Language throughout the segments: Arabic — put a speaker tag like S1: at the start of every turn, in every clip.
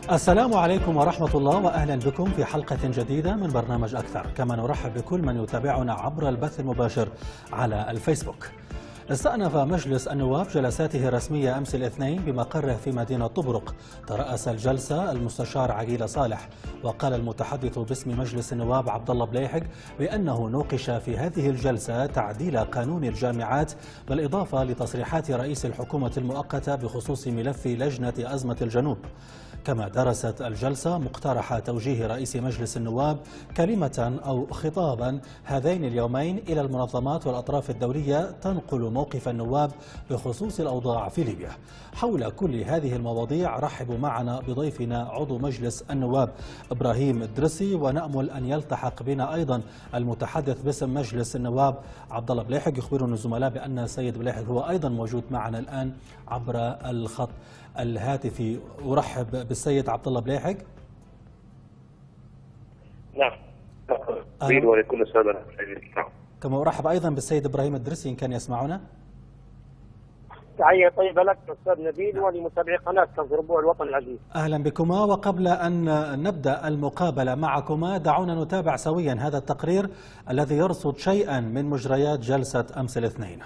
S1: السلام عليكم ورحمة الله، وأهلا بكم في حلقة جديدة من برنامج أكثر. كما نرحب بكل من يتابعنا عبر البث المباشر على الفيسبوك. استأنف مجلس النواب جلساته الرسمية أمس الاثنين بمقره في مدينة طبرق. ترأس الجلسة المستشار عقيل صالح، وقال المتحدث باسم مجلس النواب عبد الله بليحق بأنه نوقش في هذه الجلسة تعديل قانون الجامعات، بالإضافة لتصريحات رئيس الحكومة المؤقتة بخصوص ملف لجنة أزمة الجنوب. كما درست الجلسة مقترح توجيه رئيس مجلس النواب كلمة أو خطابا هذين اليومين إلى المنظمات والأطراف الدولية تنقل موقف النواب بخصوص الأوضاع في ليبيا. حول كل هذه المواضيع رحبوا معنا بضيفنا عضو مجلس النواب إبراهيم الدرسي، ونأمل أن يلتحق بنا أيضا المتحدث باسم مجلس النواب عبد الله بليحق. يخبرنا الزملاء بأن السيد بليحق هو أيضا موجود معنا الآن عبر الخط الهاتفي. أرحب بالسيد عبد الله بليحق.
S2: نعم، ولكل السادة المشاهدين.
S1: كما أرحب أيضا بالسيد إبراهيم الدرسي إن كان يسمعنا.
S3: تحية طيبة لك أستاذ نبيل ولمتابعي قناة ربوع الوطن العزيز.
S1: أهلا بكما. وقبل أن نبدأ المقابلة معكما دعونا نتابع سويا هذا التقرير الذي يرصد شيئا من مجريات جلسة أمس الاثنين.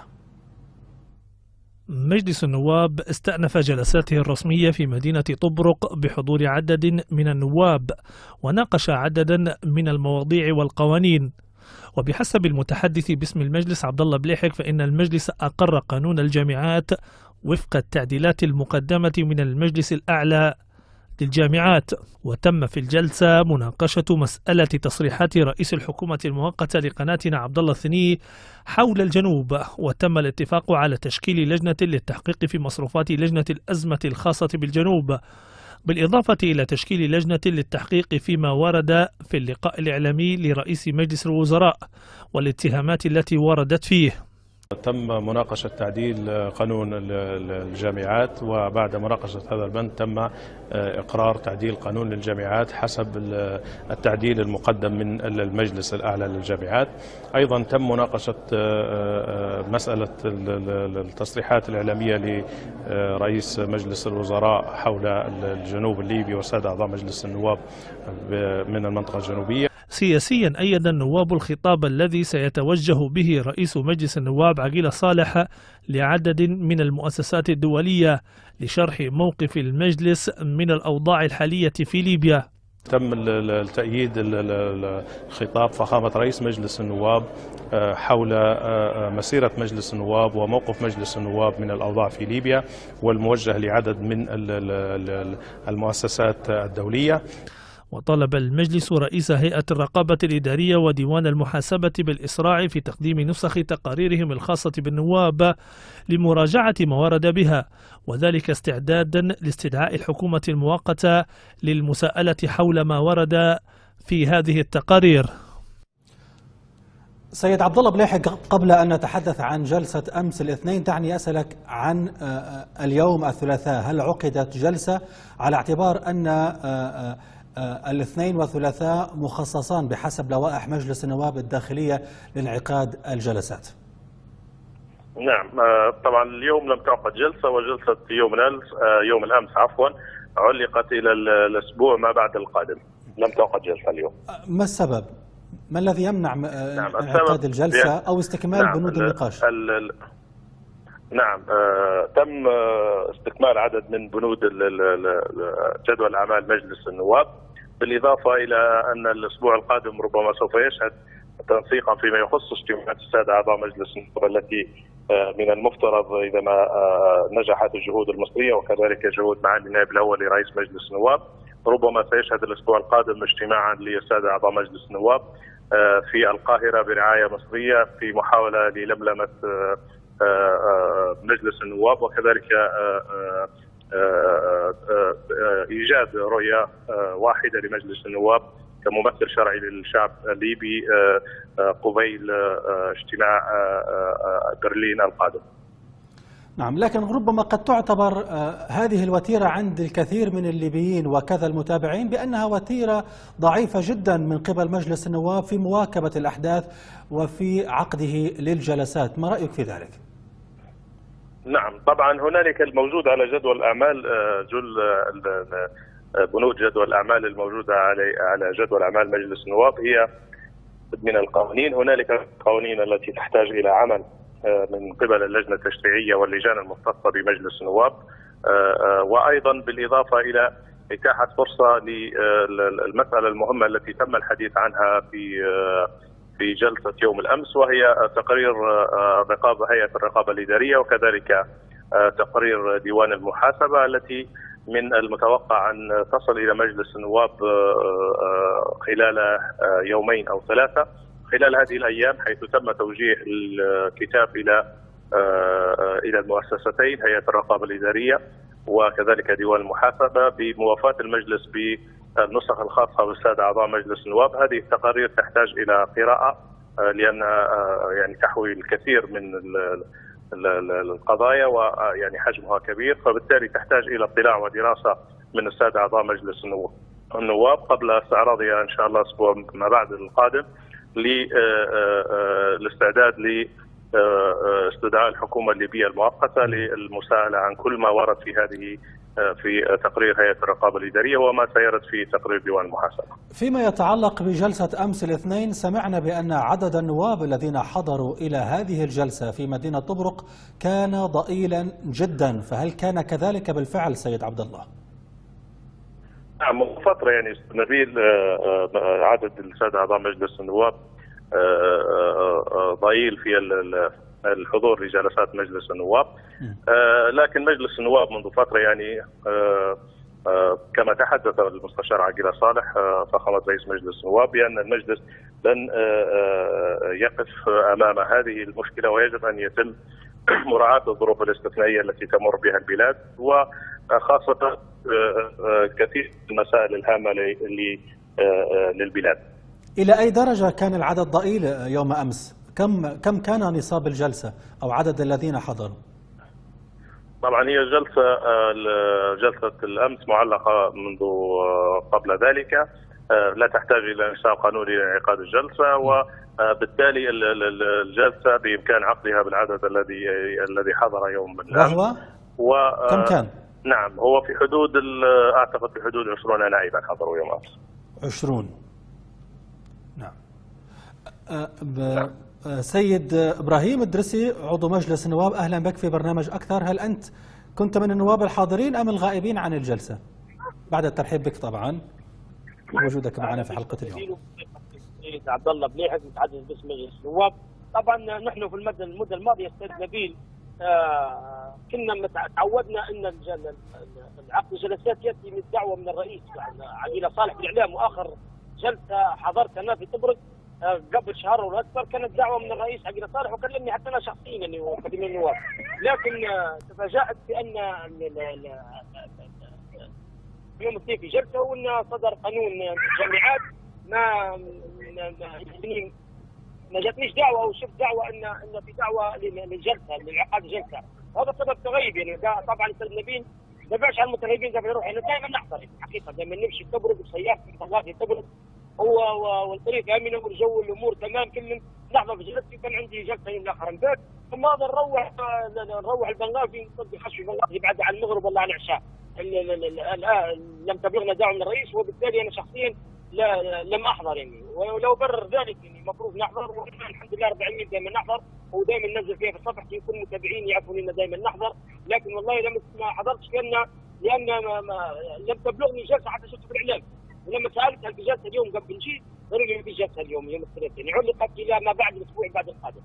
S4: مجلس النواب استأنف جلساته الرسمية في مدينة طبرق بحضور عدد من النواب، وناقش عددا من المواضيع والقوانين. وبحسب المتحدث باسم المجلس عبد الله بليحق فإن المجلس أقر قانون الجامعات وفق التعديلات المقدمة من المجلس الأعلى للجامعات. وتم في الجلسة مناقشة مسألة تصريحات رئيس الحكومة المؤقتة لقناتنا عبد الله الثني حول الجنوب، وتم الاتفاق على تشكيل لجنة للتحقيق في مصروفات لجنة الأزمة الخاصة بالجنوب، بالإضافة إلى تشكيل لجنة للتحقيق فيما ورد في اللقاء الإعلامي لرئيس مجلس الوزراء والاتهامات التي وردت فيه.
S5: تم مناقشة تعديل قانون الجامعات، وبعد مناقشة هذا البند تم إقرار تعديل قانون الجامعات حسب التعديل المقدم من المجلس الأعلى للجامعات. أيضا تم مناقشة مسألة التصريحات الإعلامية لرئيس مجلس الوزراء حول الجنوب الليبي والسادة أعضاء مجلس النواب من المنطقة الجنوبية.
S4: سياسيا أيد النواب الخطاب الذي سيتوجه به رئيس مجلس النواب عقيل صالح لعدد من المؤسسات الدولية لشرح موقف المجلس من الأوضاع الحالية في ليبيا.
S5: تم التأييد خطاب فخامة رئيس مجلس النواب حول مسيرة مجلس النواب وموقف مجلس النواب من الأوضاع في ليبيا، والموجه لعدد من المؤسسات الدولية.
S4: وطلب المجلس رئيس هيئة الرقابة الإدارية وديوان المحاسبة بالإسراع في تقديم نسخ تقاريرهم الخاصة بالنواب لمراجعة ما ورد بها، وذلك استعدادا لاستدعاء الحكومة المؤقتة للمساءلة حول ما ورد في هذه التقارير.
S1: سيد عبد الله بليحق، قبل أن نتحدث عن جلسة أمس الاثنين دعني أسألك عن اليوم الثلاثاء. هل عقدت جلسة على اعتبار أن الاثنين والثلاثاء مخصصان بحسب لوائح مجلس النواب الداخلية لانعقاد الجلسات؟
S2: نعم، طبعا اليوم لم تعقد جلسة، وجلسة يوم الأمس علقت إلى الأسبوع ما بعد القادم. لم تعقد جلسة اليوم.
S1: ما السبب؟ ما الذي يمنع انعقاد الجلسة أو استكمال بنود النقاش؟
S2: نعم، تم استكمال عدد من بنود جدول أعمال مجلس النواب، بالإضافة إلى أن الأسبوع القادم ربما سوف يشهد تنسيقا فيما يخص اجتماعات السادة أعضاء مجلس النواب التي من المفترض إذا ما نجحت الجهود المصرية وكذلك جهود معالي النائب الأول لرئيس مجلس النواب، ربما سيشهد الأسبوع القادم اجتماعا للسادة أعضاء مجلس النواب في القاهرة برعاية مصرية في محاولة للملمة مجلس النواب، وكذلك إيجاد رؤية واحدة لمجلس النواب كممثل شرعي للشعب الليبي قبيل اجتماع برلين القادم.
S1: نعم، لكن ربما قد تعتبر هذه الوتيرة عند الكثير من الليبيين وكذا المتابعين بأنها وتيرة ضعيفة جدا من قبل مجلس النواب في مواكبة الأحداث وفي عقده للجلسات. ما رأيك في ذلك؟
S2: نعم، طبعا هنالك الموجود على جدول الأعمال جل بنود جدول الأعمال الموجودة على جدول أعمال مجلس النواب هي من القوانين. هنالك القوانين التي تحتاج إلى عمل من قبل اللجنة التشريعية واللجان المختصة بمجلس النواب، وأيضا بالإضافة إلى إتاحة فرصة للمسألة المهمة التي تم الحديث عنها في جلسة يوم الأمس، وهي تقرير هيئة الرقابة الإدارية، وكذلك تقرير ديوان المحاسبة التي من المتوقع أن تصل إلى مجلس النواب خلال يومين أو ثلاثة خلال هذه الأيام، حيث تم توجيه الكتاب إلى المؤسستين هيئة الرقابة الإدارية وكذلك ديوان المحاسبة بموافاة المجلس بالنسخ الخاصة بالسادة أعضاء مجلس النواب. هذه التقارير تحتاج إلى قراءة لأنها يعني تحوي الكثير من القضايا ويعني حجمها كبير، فبالتالي تحتاج إلى اطلاع ودراسة من السادة أعضاء مجلس النواب قبل استعراضها إن شاء الله الأسبوع ما بعد القادم للاستعداد لاستدعاء الحكومة الليبية المؤقتة للمساءلة عن كل ما ورد في تقرير هيئة الرقابة الإدارية وما سيرد في تقرير ديوان المحاسبة.
S1: فيما يتعلق بجلسة أمس الاثنين، سمعنا بأن عدد النواب الذين حضروا إلى هذه الجلسة في مدينة طبرق كان ضئيلا جدا، فهل كان كذلك بالفعل سيد عبد الله؟
S2: نعم، منذ فترة يعني نبيل عدد السادة أعضاء مجلس النواب ضئيل في الحضور لجلسات مجلس النواب، لكن مجلس النواب منذ فترة يعني كما تحدث المستشار عقيلة صالح فخامة رئيس مجلس النواب بأن المجلس لن يقف أمام هذه المشكلة، ويجب أن يتم مراعاة الظروف الاستثنائية التي تمر بها البلاد، وخاصة كثير من المسائل الهامة للبلاد.
S1: إلى أي درجة كان العدد ضئيل يوم أمس؟ كم كان نصاب الجلسة أو عدد الذين حضروا؟
S2: طبعا هي جلسة الأمس معلقة منذ قبل ذلك، لا تحتاج إلى نصاب قانوني لانعقاد الجلسة، وبالتالي الجلسة بإمكان عقدها بالعدد الذي حضر يوم الأمس.
S1: وهو كم كان؟
S2: نعم، هو في حدود أعتقد في حدود 20 نائبا حضروا يوم أمس.
S1: 20. نعم. سيد إبراهيم الدرسي عضو مجلس النواب، أهلا بك في برنامج أكثر. هل أنت كنت من النواب الحاضرين أم الغائبين عن الجلسة؟ بعد الترحيب بك طبعا وجودك معنا في حلقة اليوم.
S3: سيد عبد الله بليحق متحدث باسم مجلس النواب. طبعا نحن في المدة الماضية استاذ نبيل كنا تعودنا ان عقد الجلسات ياتي من الدعوه من الرئيس عقيلة صالح بالاعلام، واخر جلسه حضرت انا في طبرق قبل شهر ولا اكثر كانت دعوه من الرئيس عقيلة صالح وكلمني حتى انا شخصيا يعني وكثير من النواب، لكن تفاجات بان يوم الاثنين في جلسه وان صدر قانون الجامعات ما جاتنيش دعوه او شفت دعوه ان في دعوه للجلسه لانعقاد الجلسه، وهذا سبب تغيب يعني. طبعا استاذ نبيل ما دافعش عن المتغيبين قبل يروح، يعني دائما نحضر حقيقه دائما نمشي تبرد بسيارتي بطلاتي تبرد والطريق امنه والجو الامور تمام كل لحظه في جلستي. كان عندي جلسه يوم الاخر امبارح ثم هذا نروح البنغازي نصدي خشف البنغازي بعد على المغرب ولا على العشاء. لم تبلغنا دعوه من الرئيس وبالتالي انا شخصيا لم احضر يعني، ولو برر ذلك يعني المفروض نحضر، ونحن الحمد لله 4 يوم دائما نحضر ودائما ننزل فيها في صفحتي يكون متابعين يعرفون ان دائما نحضر، لكن والله ما حضرتش لان لم تبلغني جلسه حتى شفت في الاعلام، ولما سالت هل في جلسه اليوم قبل نجي قالوا لي في جلسه اليوم يوم الثلاثاء يعني علقت الى ما بعد الاسبوع بعد القادم.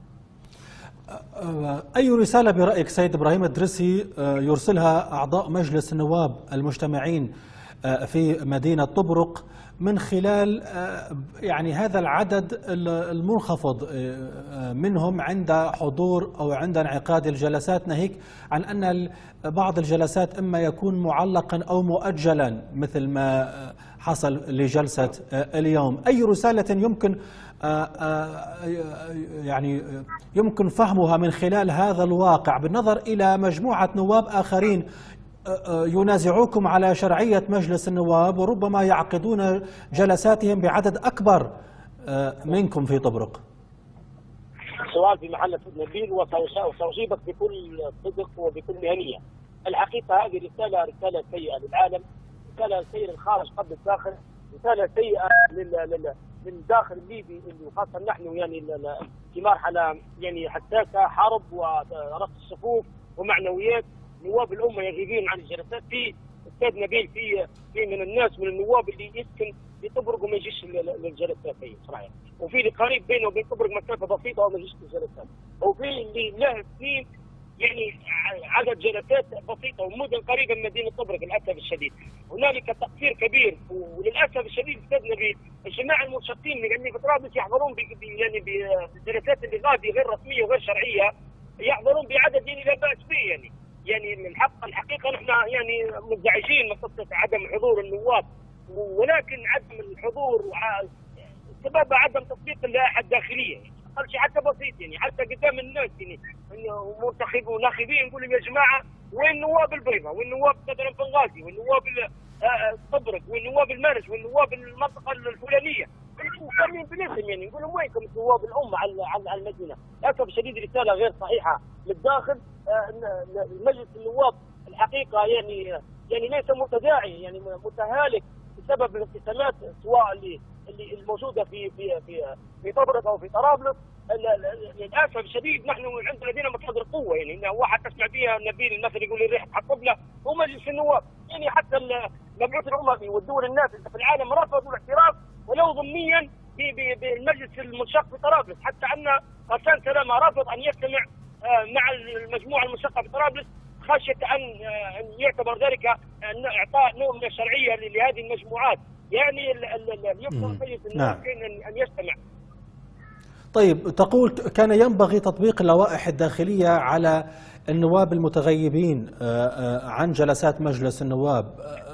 S1: أي رسالة برأيك سيد إبراهيم الدرسي يرسلها أعضاء مجلس النواب المجتمعين في مدينة طبرق من خلال يعني هذا العدد المنخفض منهم عند حضور أو عند انعقاد الجلسات، ناهيك عن أن بعض الجلسات إما يكون معلقا أو مؤجلا مثل ما حصل لجلسة اليوم؟ أي رسالة يمكن يعني يمكن فهمها من خلال هذا الواقع بالنظر إلى مجموعة نواب آخرين ينازعوكم على شرعية مجلس النواب وربما يعقدون جلساتهم بعدد أكبر منكم في طبرق؟
S3: سؤال في محل نبيل وسأجيبك بكل صدق وبكل مهنية. الحقيقة هذه رسالة سيئة للعالم، رساله سيء للخارج قبل الداخل، رساله سيئه للداخل الليبي، وخاصه نحن يعني في مرحله يعني حساسه، حرب ورص الصفوف ومعنويات. نواب الامه يغيبون عن الجلسات. في استاذ نبيل في من الناس من النواب اللي يسكن في طبرق وما يجيش للجلسات هي صراحه، وفي اللي قريب بينه وبين طبرق مسافه بسيطه وما يجيش للجلسات، وفي اللي له سنين يعني عدد جلسات بسيطه ومدن قريبه من مدينه طبرق. للاسف الشديد هنالك تقصير كبير، وللاسف الشديد استاذ نبيل الجماعه المنشطين اللي في طرابلس يحضرون يعني بالجلسات اللي غادي غير رسميه وغير شرعيه، يحضرون بعدد يعني لا باس به. يعني الحقيقه نحن يعني مزعجين من قصه عدم حضور النواب، ولكن عدم الحضور سبب عدم تطبيق اللائحه الداخليه. اقل شيء حتى بسيط يعني، حتى قدام الناس يعني منتخبين وناخبين نقول يا جماعه وين نواب البيضاء، وين نواب مثلا بنغازي، وين نواب طبرق، وين نواب المرج، وين نواب المنطقه الفلانيه، مسمين باسم يعني، نقول لهم وينكم نواب الامه على المدينه. للاسف الشديد رساله غير صحيحه للداخل. مجلس النواب الحقيقه يعني ليس متداعي، يعني متهالك بسبب الانقسامات سواء اللي الموجوده في طبرق او في طرابلس. للاسف الشديد نحن عندنا لدينا مصادر قوه، يعني واحد تسمع فيها نبيل المثل يقول لي الريح تحطب له هو مجلس النواب. يعني حتى المبعوث الاممي والدول الناس في العالم رفضوا الاعتراف ولو ضمنيا بالمجلس المنشق في طرابلس، حتى ان غسان سلامه رفض ان يجتمع مع المجموعه المنشقه في طرابلس خشيه ان يعتبر ذلك اعطاء نوع من الشرعيه لهذه المجموعات. يعني يفضل مجلس النواب ان يجتمع.
S1: طيب، تقول كان ينبغي تطبيق اللوائح الداخلية على النواب المتغيبين عن جلسات مجلس النواب.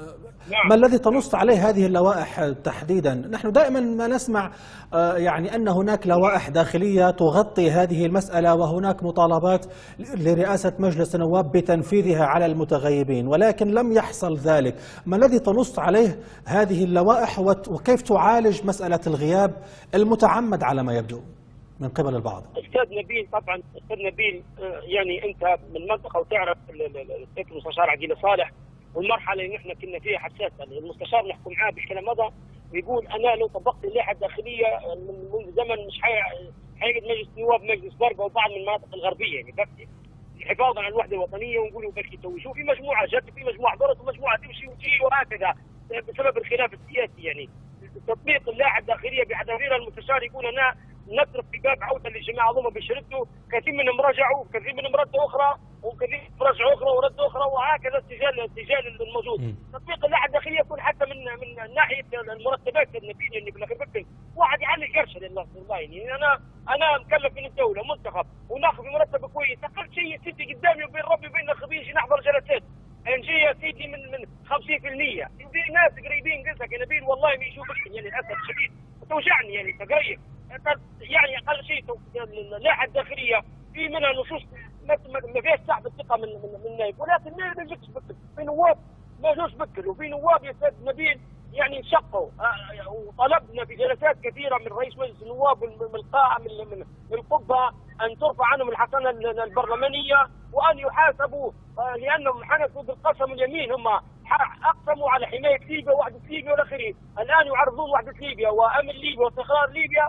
S1: ما الذي تنص عليه هذه اللوائح تحديدا؟ نحن دائما ما نسمع يعني أن هناك لوائح داخلية تغطي هذه المسألة، وهناك مطالبات لرئاسة مجلس النواب بتنفيذها على المتغيبين، ولكن لم يحصل ذلك. ما الذي تنص عليه هذه اللوائح، وكيف تعالج مسألة الغياب المتعمد على ما يبدو من قبل البعض؟
S3: استاذ نبيل، طبعا استاذ نبيل يعني انت من منطقه وتعرف السيد المستشار عقيل صالح والمرحله اللي نحن كنا فيها حساسه. المستشار نحكم معاه بالكلام هذا ويقول انا لو طبقت اللائحه الداخليه من زمن مش حيقعد مجلس نواب مجلس برقه وبعض من المناطق الغربيه يعني، بس حفاظا على الوحده الوطنيه ونقولوا بس يتوجوا في مجموعه جت وفي مجموعه ضرت ومجموعه تمشي وتجي وهكذا بسبب الخلاف السياسي. يعني تطبيق اللائحه الداخليه بحذافيرها المستشار يقول انا نترك في باب عوده للجماعه هذوما بيشردوا، كثير منهم رجعوا، كثير منهم ردوا اخرى، وكثير رجعوا اخرى وردوا اخرى، وهكذا السجال الموجود. تطبيق اللائحه الداخليه يكون حتى من ناحيه المرتبات النبيل اللي بالاخر واحد يعلي قرشه لله يعني انا مكلف من الدوله منتخب وناخذ مرتب كويس، اقل شيء سيدي قدامي وبين ربي وبين ناخذين يجي نحضر جلسات نجي يا سيدي من 50%، في ناس قريبين قصدك يا نبيل والله ما يشوفك يعني للاسف الشديد توجعني يعني تقريب. يعني اقل شيء اللائحه الداخليه في منها نصوص ما فيهاش سحب الثقه من النائب، ولكن ما يجيش بكل. في نواب ما يجوش بكل، وفي نواب يا استاذ نبيل يعني انشقوا وطلبنا في جلسات كثيره من رئيس مجلس النواب من القاعه من القبه ان ترفع عنهم الحصانه البرلمانيه وان يحاسبوا لانهم حنثوا بالقسم اليمين. هم اقسموا على حمايه ليبيا ووحده ليبيا والى اخره، الان يعرضون وحده ليبيا وامن ليبيا واستقرار ليبيا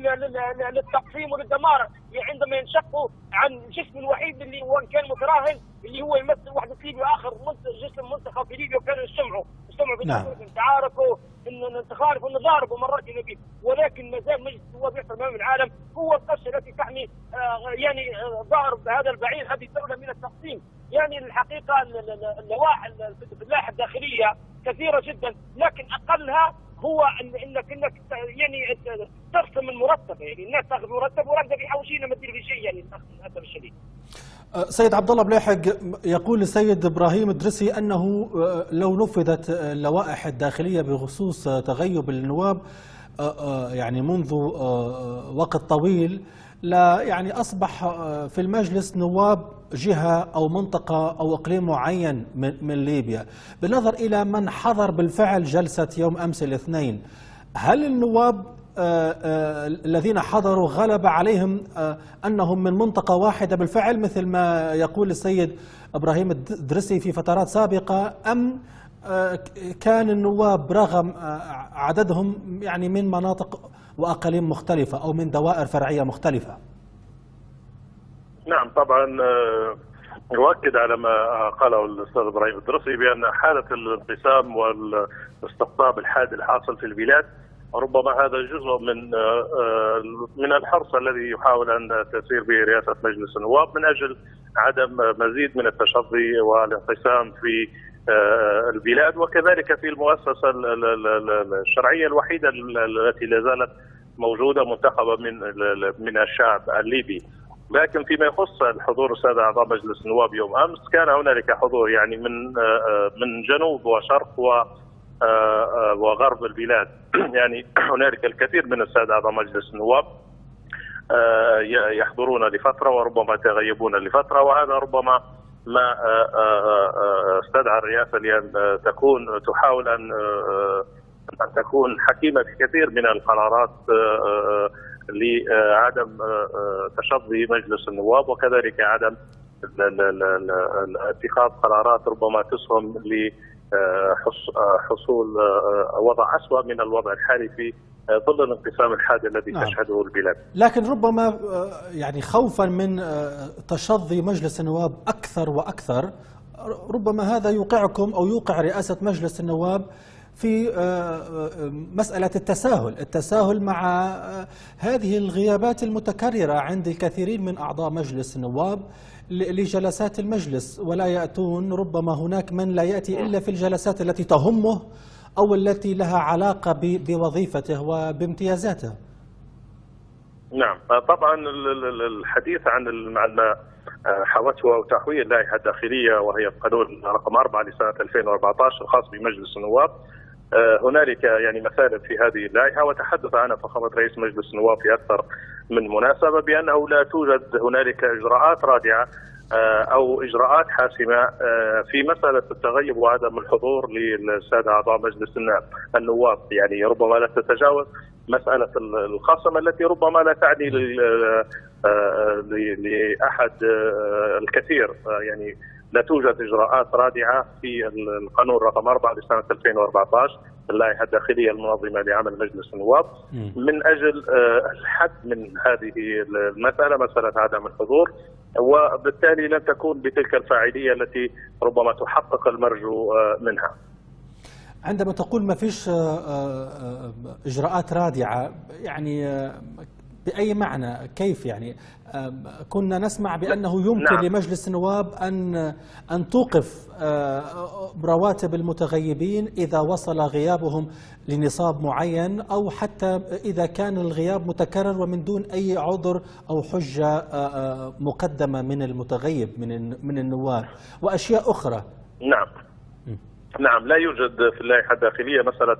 S3: للتقسيم وللدمار عندما ينشقوا عن الجسم الوحيد اللي وان كان متراهن اللي هو يمثل وحده ليبيا، اخر جسم منتخب في ليبيا وكانوا يستمعوا في انت عارفوا ان التخارف والنضارب ومرات نبيل، ولكن ما زال مجلس النواب يحترم امام العالم هو القشه التي تحمي يعني ظهر بهذا البعير هذه الدوله من التقسيم. يعني الحقيقه اللوائح في اللائحه الداخليه كثيره جدا، لكن اقلها هو انك يعني تقسم المرتب، يعني الناس تاخذ مرتب ورقده في حوشينا ما تدير في شيء يعني للاسف الشديد.
S1: سيد عبد الله بلاحق، يقول السيد ابراهيم الدرسي انه لو نفذت اللوائح الداخليه بخصوص تغيب النواب يعني منذ وقت طويل لا يعني اصبح في المجلس نواب جهه او منطقه او اقليم معين من ليبيا، بالنظر الى من حضر بالفعل جلسه يوم امس الاثنين. هل النواب الذين حضروا غلب عليهم أنهم من منطقة واحدة بالفعل مثل ما يقول السيد إبراهيم الدرسي في فترات سابقة، أم كان النواب رغم عددهم يعني من مناطق وأقاليم مختلفة أو من دوائر فرعية مختلفة.
S2: نعم طبعا نؤكد على ما قاله الأستاذ إبراهيم الدرسي بأن حالة الانقسام والاستقطاب الحاد الحاصل في البلاد ربما هذا جزء من الحرص الذي يحاول أن تسير به رئاسة مجلس النواب من أجل عدم مزيد من التشظي والانقسام في البلاد، وكذلك في المؤسسة الشرعية الوحيدة التي لا زالت موجودة منتخبة من الشعب الليبي. لكن فيما يخص الحضور السادة أعضاء مجلس النواب يوم أمس كان هنالك حضور يعني من جنوب وشرق وغرب البلاد. يعني هنالك الكثير من السادة أعضاء مجلس النواب يحضرون لفترة وربما يتغيبون لفترة، وهذا ربما ما استدعى الرئاسة لأن تحاول أن تكون حكيمة في كثير من القرارات لعدم تشظي مجلس النواب، وكذلك عدم اتخاذ قرارات ربما تسهم لحصول وضع أسوأ من الوضع الحالي في ظل الانقسام الحاد الذي تشهده البلاد.
S1: لكن ربما يعني خوفا من تشظي مجلس النواب أكثر وأكثر، ربما هذا يوقعكم أو يوقع رئاسة مجلس النواب في مسألة التساهل مع هذه الغيابات المتكررة عند الكثيرين من أعضاء مجلس النواب لجلسات المجلس، ولا يأتون. ربما هناك من لا يأتي إلا في الجلسات التي تهمه أو التي لها علاقة بوظيفته وبامتيازاته.
S2: نعم طبعا الحديث عن ما حوته تحويل اللائحة الداخلية وهي قانون رقم 4 لسنة 2014 الخاص بمجلس النواب، هنالك يعني مثالب في هذه اللائحة، وتحدث عنها فخامة رئيس مجلس النواب في أكثر من مناسبة بأنه لا توجد هنالك إجراءات رادعة أو إجراءات حاسمة في مسألة التغيب وعدم الحضور للسادة أعضاء مجلس النواب. يعني ربما لا تتجاوز مسألة الخصم التي ربما لا تعني لأحد الكثير، يعني لا توجد إجراءات رادعة في القانون رقم 4 لسنة 2014 اللائحة الداخلية المنظمة لعمل مجلس النواب من أجل الحد من هذه المسألة، مسألة عدم الحضور، وبالتالي لن تكون بتلك الفاعلية التي ربما تحقق المرجو منها.
S1: عندما تقول ما فيش إجراءات رادعة، يعني بأي معنى؟ كيف يعني؟ كنا نسمع بأنه يمكن لمجلس النواب أن توقف رواتب المتغيبين إذا وصل غيابهم لنصاب معين، أو حتى إذا كان الغياب متكرر ومن دون أي عذر أو حجة مقدمة من المتغيب من النواب وأشياء أخرى.
S2: نعم لا يوجد في اللائحة الداخلية مسألة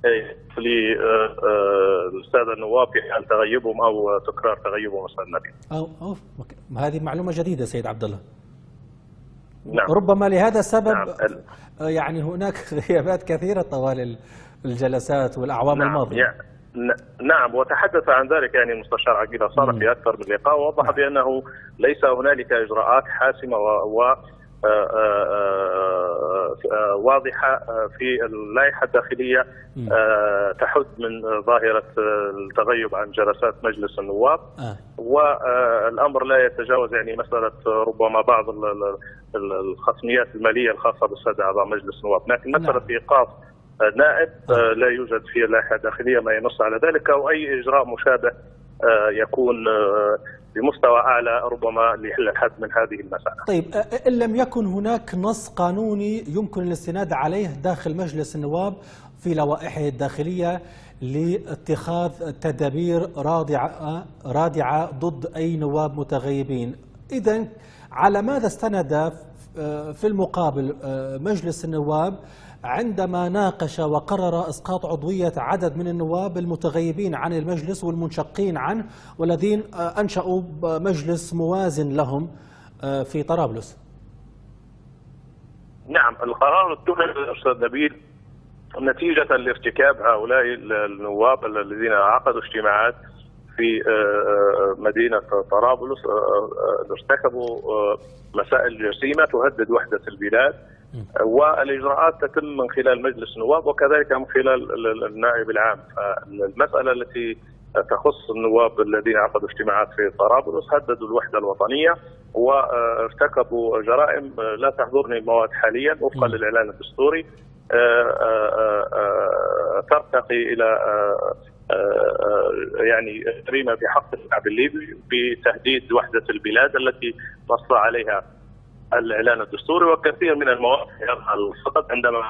S2: للسادة النواب في حال تغيبهم أو تكرار تغيبهم مثلا.
S1: هذه معلومة جديدة سيد عبد الله.
S2: نعم.
S1: ربما لهذا السبب يعني هناك غيابات كثيرة طوال الجلسات والأعوام الماضية.
S2: نعم وتحدث عن ذلك يعني المستشار عقيل صالح في أكثر من لقاء، ووضح بأنه ليس هنالك إجراءات حاسمة واضحة في اللائحة الداخلية تحد من ظاهرة التغيب عن جلسات مجلس النواب، والأمر لا يتجاوز يعني مسألة ربما بعض الخصميات المالية الخاصة بالسادة أعضاء مجلس النواب، لكن مسألة إيقاف نائب لا يوجد في اللائحة الداخلية ما ينص على ذلك، أو أي إجراء مشابه يكون بمستوى أعلى ربما للحد من هذه المسألة.
S1: طيب إن لم يكن هناك نص قانوني يمكن الاستناد عليه داخل مجلس النواب في لوائحه الداخلية لاتخاذ تدابير رادعة ضد أي نواب متغيبين، إذن على ماذا استند في المقابل مجلس النواب عندما ناقش وقرر إسقاط عضوية عدد من النواب المتغيبين عن المجلس والمنشقين عنه والذين أنشأوا مجلس موازن لهم في طرابلس؟
S2: نعم القرار اتخذ أستاذ نبيل نتيجة لارتكاب هؤلاء النواب الذين عقدوا اجتماعات في مدينة طرابلس، ارتكبوا مسائل جسيمة تهدد وحدة البلاد والإجراءات تتم من خلال مجلس النواب وكذلك من خلال النائب العام. فالمسألة التي تخص النواب الذين عقدوا اجتماعات في طرابلس هددوا الوحدة الوطنية وارتكبوا جرائم لا تحضرني المواد حاليا وفقا للإعلان الدستوري ترتقي إلى يعني جريمة في حق الشعب الليبي بتهديد وحدة البلاد التي نص عليها الإعلان الدستوري. وكثير من المواقف يظهر الخطأ عندما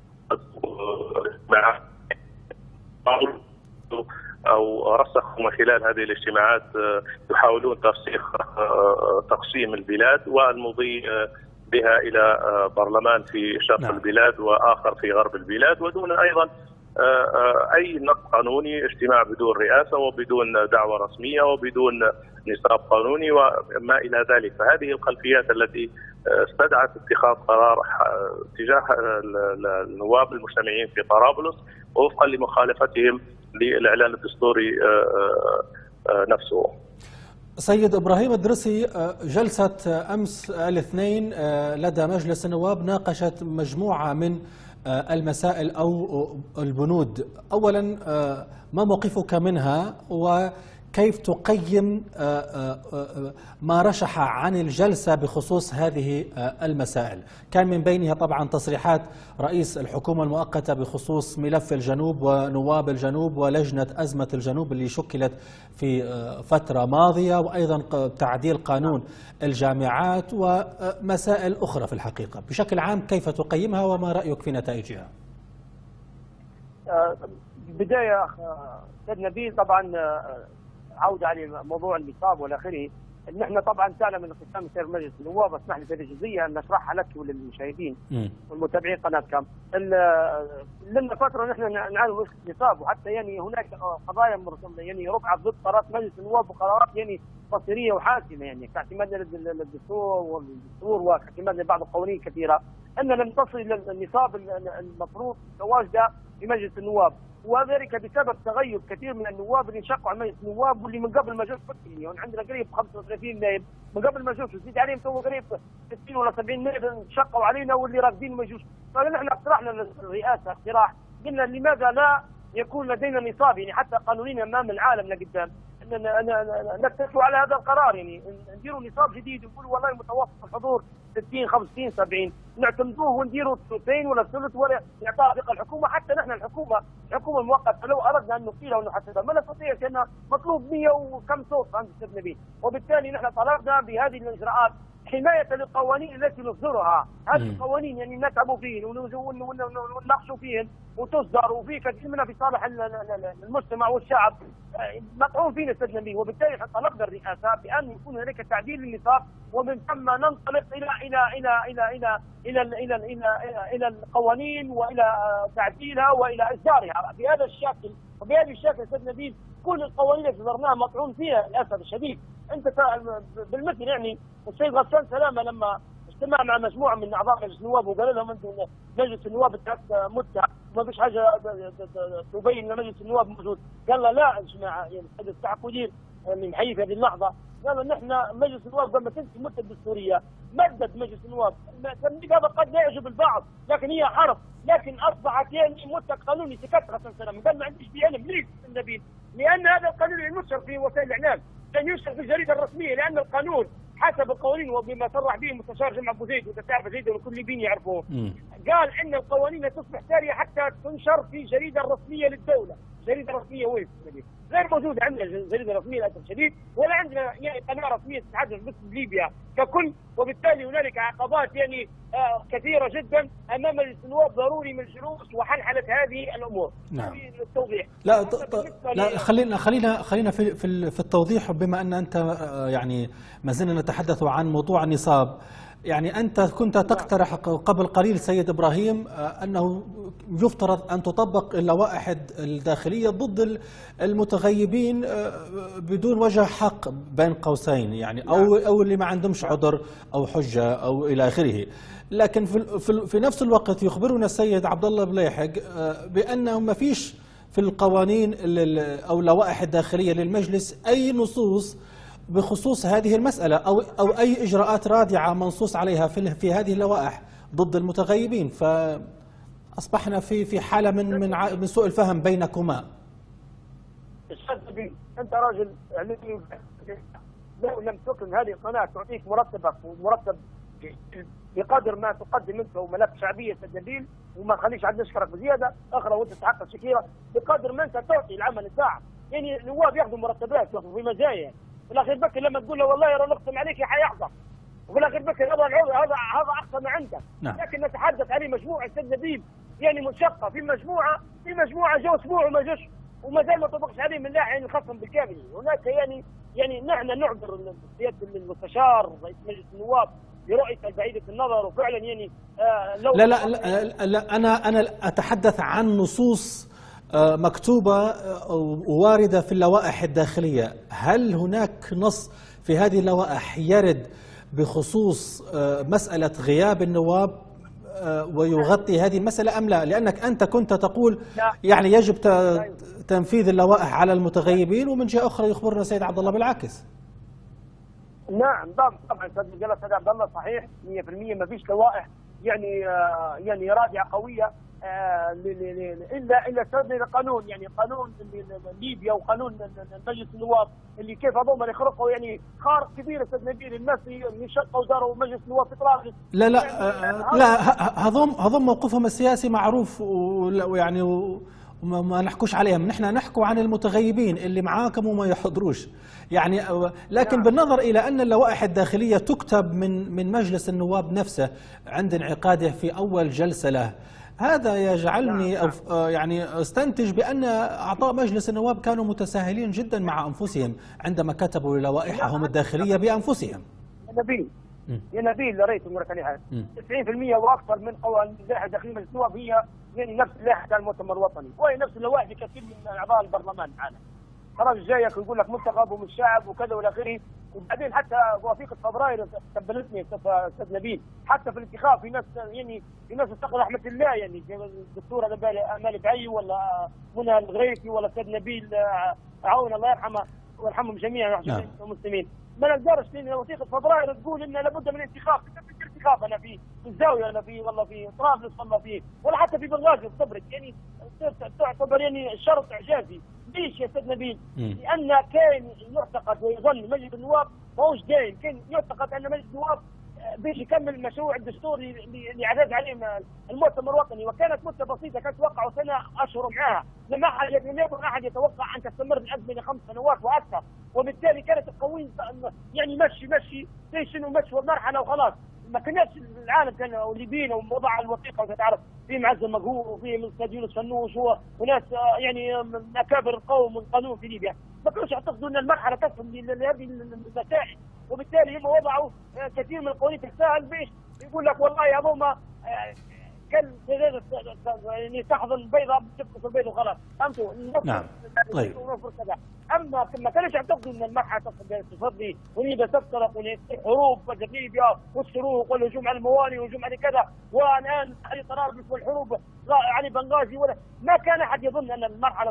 S2: أو رسخوا من خلال هذه الاجتماعات يحاولون ترسيخ تقسيم البلاد والمضي بها إلى برلمان في شرق البلاد وآخر في غرب البلاد ودون أيضا أي نص قانوني، اجتماع بدون رئاسة وبدون دعوة رسمية وبدون نصاب قانوني وما إلى ذلك. فهذه الخلفيات التي استدعت اتخاذ قرار تجاه النواب المجتمعين في طرابلس وفقا لمخالفتهم للإعلان الدستوري نفسه.
S1: سيد إبراهيم الدرسي، جلسة أمس الاثنين لدى مجلس النواب ناقشت مجموعة من المسائل أو البنود. أولا ما موقفك منها وكيف تقيم ما رشح عن الجلسة بخصوص هذه المسائل؟ كان من بينها طبعا تصريحات رئيس الحكومة المؤقتة بخصوص ملف الجنوب ونواب الجنوب ولجنة أزمة الجنوب اللي شكلت في فترة ماضية، وأيضا تعديل قانون الجامعات ومسائل أخرى. في الحقيقة بشكل عام كيف تقيمها وما رأيك في نتائجها؟
S3: بداية أستاذ نبيل، طبعا عودة على موضوع النصاب والى اخره. نحن طبعا تعلم ان قسام سير مجلس النواب، اسمح لي بالجزئيه ان نشرحها لك وللمشاهدين والمتابعين قناه كام. لنا فتره نحن نعاني من النصاب، وحتى يعني هناك قضايا يعني رفعت ضد قرارات مجلس النواب وقرارات يعني مصيريه وحاسمه، يعني كاعتمادنا للدستور وكاعتمادنا لبعض القوانين الكثيره ان لم تصل الى النصاب المفروض تواجده في مجلس النواب، وذلك بسبب تغيب كثير من النواب اللي انشقوا عن مجلس النواب واللي من قبل ما جوش يعني عندنا قريب 35 نائب من قبل ما جوش، وزيد عليهم تو قريب 60 ولا 70 نائب انشقوا علينا واللي راكدين ما يجوش. فنحن اقترحنا للرئاسه اقتراح، قلنا لماذا لا يكون لدينا نصاب يعني حتى قانونيا امام العالم لقدام، نتفقوا على هذا القرار، يعني نديروا نصاب جديد ونقولوا والله متوسط الحضور 60 50 70 نعتمدوه ونديروا الثلثين ولا الثلث ولا يعطى ثقه الحكومه. حتى نحن الحكومه المؤقته لو اردنا ان نقيلها ونحسبها ما نستطيع لان مطلوب 100 وكم صوت عند الاستاذ نبيل، وبالتالي نحن طلبنا بهذه الاجراءات حمايه للقوانين التي نصدرها. هذه القوانين يعني نتعبوا فيهن ونناقشوا فيهن وتصدر وفي كثير منها في صالح المجتمع والشعب مطعون فينا استاذ نبيل، وبالتالي طلبنا الرئاسه بان يكون هناك تعديل للنصاب ومن ثم ننطلق الى الى الى الى الى الى الى الى الى, إلى القوانين والى تعديلها والى اصدارها بهذا الشكل. وبهذا الشكل استاذ نبيل كل القوانين اللي صدرناها مطعون فيها للاسف الشديد. انت بالمثل يعني السيد غسان سلامه لما اجتمع مع مجموعه من اعضاء مجلس النواب وقال لهم انتم مجلس النواب متع وما فيش حاجه تبين ان مجلس النواب موجود، قال له لا يا جماعه يعني هذا التعقيدين اللي نحيي في هذه اللحظه، قالوا نحن مجلس النواب لما تنتهي المده الدستوريه مدد مجلس النواب. هذا قد لا يعجب البعض لكن هي حرف، لكن اصبحت يعني مده قانوني سكت غسان سلامه قال ما عنديش فيه علم. ليش النبيل؟ لان هذا القانون ينشر في وسائل الاعلام، لن ينشر في الجريده الرسميه، لان القانون حسب القوانين وبما صرح به المستشار جمع ابو زيد وتتعرف جيدا وكل ليبيين يعرفوه، قال ان القوانين تصبح ساريه حتى تنشر في جريده رسميه للدوله. جريده رسميه وين؟ غير موجوده عندنا جريده رسميه للاسف الشديد، ولا عندنا يعني قناه رسميه تتحدث باسم ليبيا ككل، وبالتالي هنالك عقبات يعني كثيره جدا امام مجلس النواب. ضروري من الجلوس وحلحله هذه الامور.
S1: نعم.
S3: في التوضيح.
S1: لا خلينا في التوضيح، بما ان انت يعني ما زلنا نتحدث عن موضوع النصاب. يعني أنت كنت تقترح قبل قليل سيد إبراهيم أنه يفترض أن تطبق اللوائح الداخلية ضد المتغيبين بدون وجه حق بين قوسين، يعني أو اللي ما عندهمش عذر أو حجة أو إلى آخره. لكن في نفس الوقت يخبرنا السيد عبد الله بلايحق بأنه ما فيش في القوانين أو اللوائح الداخلية للمجلس أي نصوص بخصوص هذه المسألة أو أي إجراءات رادعة منصوص عليها في هذه اللوائح، ضد المتغيبين، فأصبحنا في حالة من سوء الفهم بينكما.
S3: استاذ انت راجل اعلامي، لو لم تكن هذه القناه تعطيك مرتبك ومرتب بقدر ما تقدم انت وملف شعبيه استاذ نبيل، وما تخليش عاد نشكرك بزياده اخرى وانت تستحق شكيره، بقدر ما انت تعطي العمل بتاعك. يعني النواب ياخذوا مرتبات ياخذوا في مزايا، في الاخير بكر لما تقول له والله يرى نقسم عليك حيحضر، وفي الاخير بكر هذا هذا اقصى ما عندك.
S1: نعم.
S3: لكن نتحدث عليه مجموعه استاذ نبيل يعني منشقه في مجموعه جو اسبوع وما جوش وما زال ما طبقش عليه من ناحيه الخصم بالكامل. هناك يعني نحن نعذر سياده المستشار رئيس مجلس النواب برؤيته بعيده النظر، وفعلا يعني لو
S1: لا انا اتحدث عن نصوص مكتوبه وارده في اللوائح الداخليه. هل هناك نص في هذه اللوائح يرد بخصوص مساله غياب النواب ويغطي هذه المسألة أم لا؟ لأنك أنت كنت تقول يعني يجب تنفيذ اللوائح على المتغيبين، ومن جهة أخرى يخبرنا سيد عبد الله بالعكس.
S3: نعم طبعا استاذ عبد الله صحيح 100%. ما فيش لوائح يعني رادعة قوية الا استاذ قانون، يعني قانون ليبيا وقانون مجلس النواب اللي كيف هذوما يخرقوا يعني خارق كبير استاذ نبيل. الناس اللي شقوا وداروا مجلس النواب في طرابلس.
S1: لا هذوم موقفهم السياسي معروف، ويعني وما نحكوش عليهم. نحن نحكوا عن المتغيبين اللي معاكم وما يحضروش يعني. لكن بالنظر إلى أن اللوائح الداخلية تكتب من مجلس النواب نفسه عند انعقاده في أول جلسة له، هذا يجعلني يعني استنتج بأن أعضاء مجلس النواب كانوا متساهلين جدا مع أنفسهم عندما كتبوا لوائحهم الداخلية بأنفسهم.
S3: يا نبيل رأيت مرة ثانية 90% وأكثر من قوانين اللائحة الداخلية مجلس النواب هي يعني نفس اللائحة تاع المؤتمر الوطني، وهي نفس اللوائح لكثير من أعضاء البرلمان معنا. خلاص جايك ويقول لك منتخب ومن الشعب وكذا والى اخره. وبعدين حتى وثيقه فبراير قبلتني استاذ نبيل، حتى في الانتخاب في ناس استقبلوا رحمه الله، يعني الدكتوره امال بعي ولا منى الغريفي ولا استاذ نبيل عون الله يرحمه ويرحمهم جميعا المسلمين. ما نقدرش لان وثيقه فبراير تقول ان لابد من انتخاب. انتخاب انا في الزاويه، انا في والله في طرابلس ولا حتى في بنغازي وطبرق، يعني تعتبر يعني شرط اعجازي. ليش يا استاذ نبيل؟ لان كان يعتقد ويظن مجلس النواب ماهوش دايم، كان يعتقد ان مجلس النواب باش يكمل المشروع الدستوري اللي عزز عليه المؤتمر الوطني، وكانت مده بسيطه كانت توقعوا سنه اشهر معها، لم يكن احد يتوقع ان تستمر الازمه ل5 سنوات واكثر، وبالتالي كانت القوانين يعني مشي زي شنو مشي مرحله وخلاص. ما كناش العالم كان الليبيين ووضع الوثيقه وتتعرف في معز المقهور وفي من استاذ يونس فنوش وناس يعني من اكابر القوم والقانون في ليبيا، ما كانوش يعتقدوا ان المرحله تصل لهذه المسائل، وبالتالي هم وضعوا كثير من القوانين تسهل باش يقول لك والله هذوما كان يعني تحضن بيضاء تفقس البيض وخلاص. فهمتوا؟
S1: نعم. طيب.
S3: اما ما كانوش يعتقدوا ان المرحله تصدي وليبيا تفترق والحروب في ليبيا والشروق والهجوم على الموانئ والهجوم على كذا، والان على طرابلس والحروب على بنغازي، ولا ما كان احد يظن ان المرحله